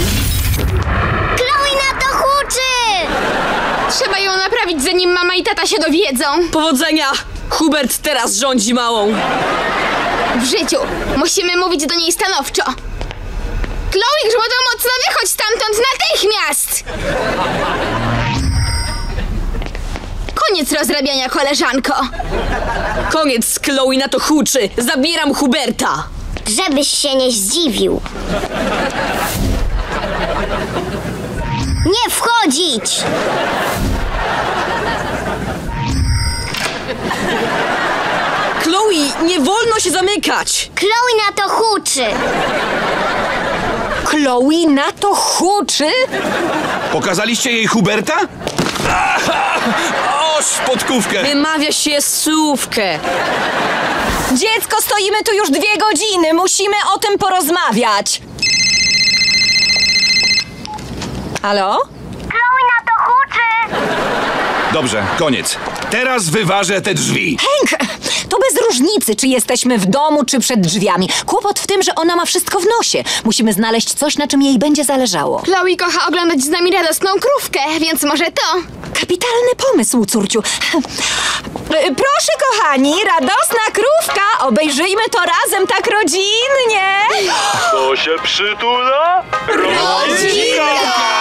Chloe na to huczy! Trzeba ją naprawić, zanim mama i tata się dowiedzą. Powodzenia! Hubert teraz rządzi małą. W życiu musimy mówić do niej stanowczo. Chloe, grzmoto mocno, wychodź stamtąd natychmiast! Koniec rozrabiania, koleżanko. Koniec z Chloe na to huczy. Zabieram Huberta. Żebyś się nie zdziwił. Nie wchodzić! Chloe, nie wolno się zamykać. Chloe na to huczy! Chloe na to huczy? Pokazaliście jej Huberta? O, szpotkówkę! Wymawia się słówkę. Dziecko, stoimy tu już 2 godziny. Musimy o tym porozmawiać. Halo? Chloe na to huczy! Dobrze, koniec. Teraz wyważę te drzwi. Hank, to bez różnicy, czy jesteśmy w domu, czy przed drzwiami. Kłopot w tym, że ona ma wszystko w nosie. Musimy znaleźć coś, na czym jej będzie zależało. Chloe kocha oglądać z nami radosną krówkę, więc może to. Kapitalny pomysł, córciu. Proszę, kochani, radosna krówka. Obejrzyjmy to razem tak rodzinnie. To się przytula? Rodzinka!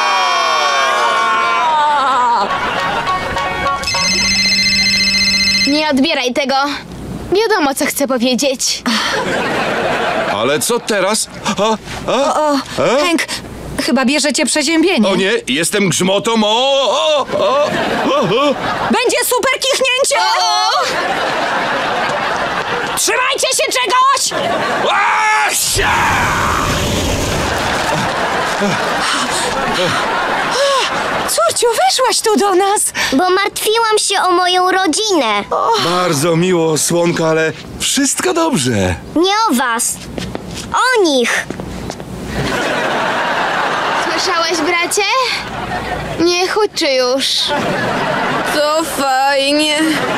Nie odbieraj tego. Wiadomo, co chcę powiedzieć. Ale co teraz? Hank, chyba bierzecie przeziębienie. O nie, jestem grzmotą. Będzie super kichnięcie! Trzymajcie się czegoś! Córciu, weszłaś tu do nas! Bo martwiłam się o moją rodzinę. Bardzo miło, słonko, ale wszystko dobrze. Nie o was. O nich. Słyszałeś, bracie? Nie huczy już. To fajnie.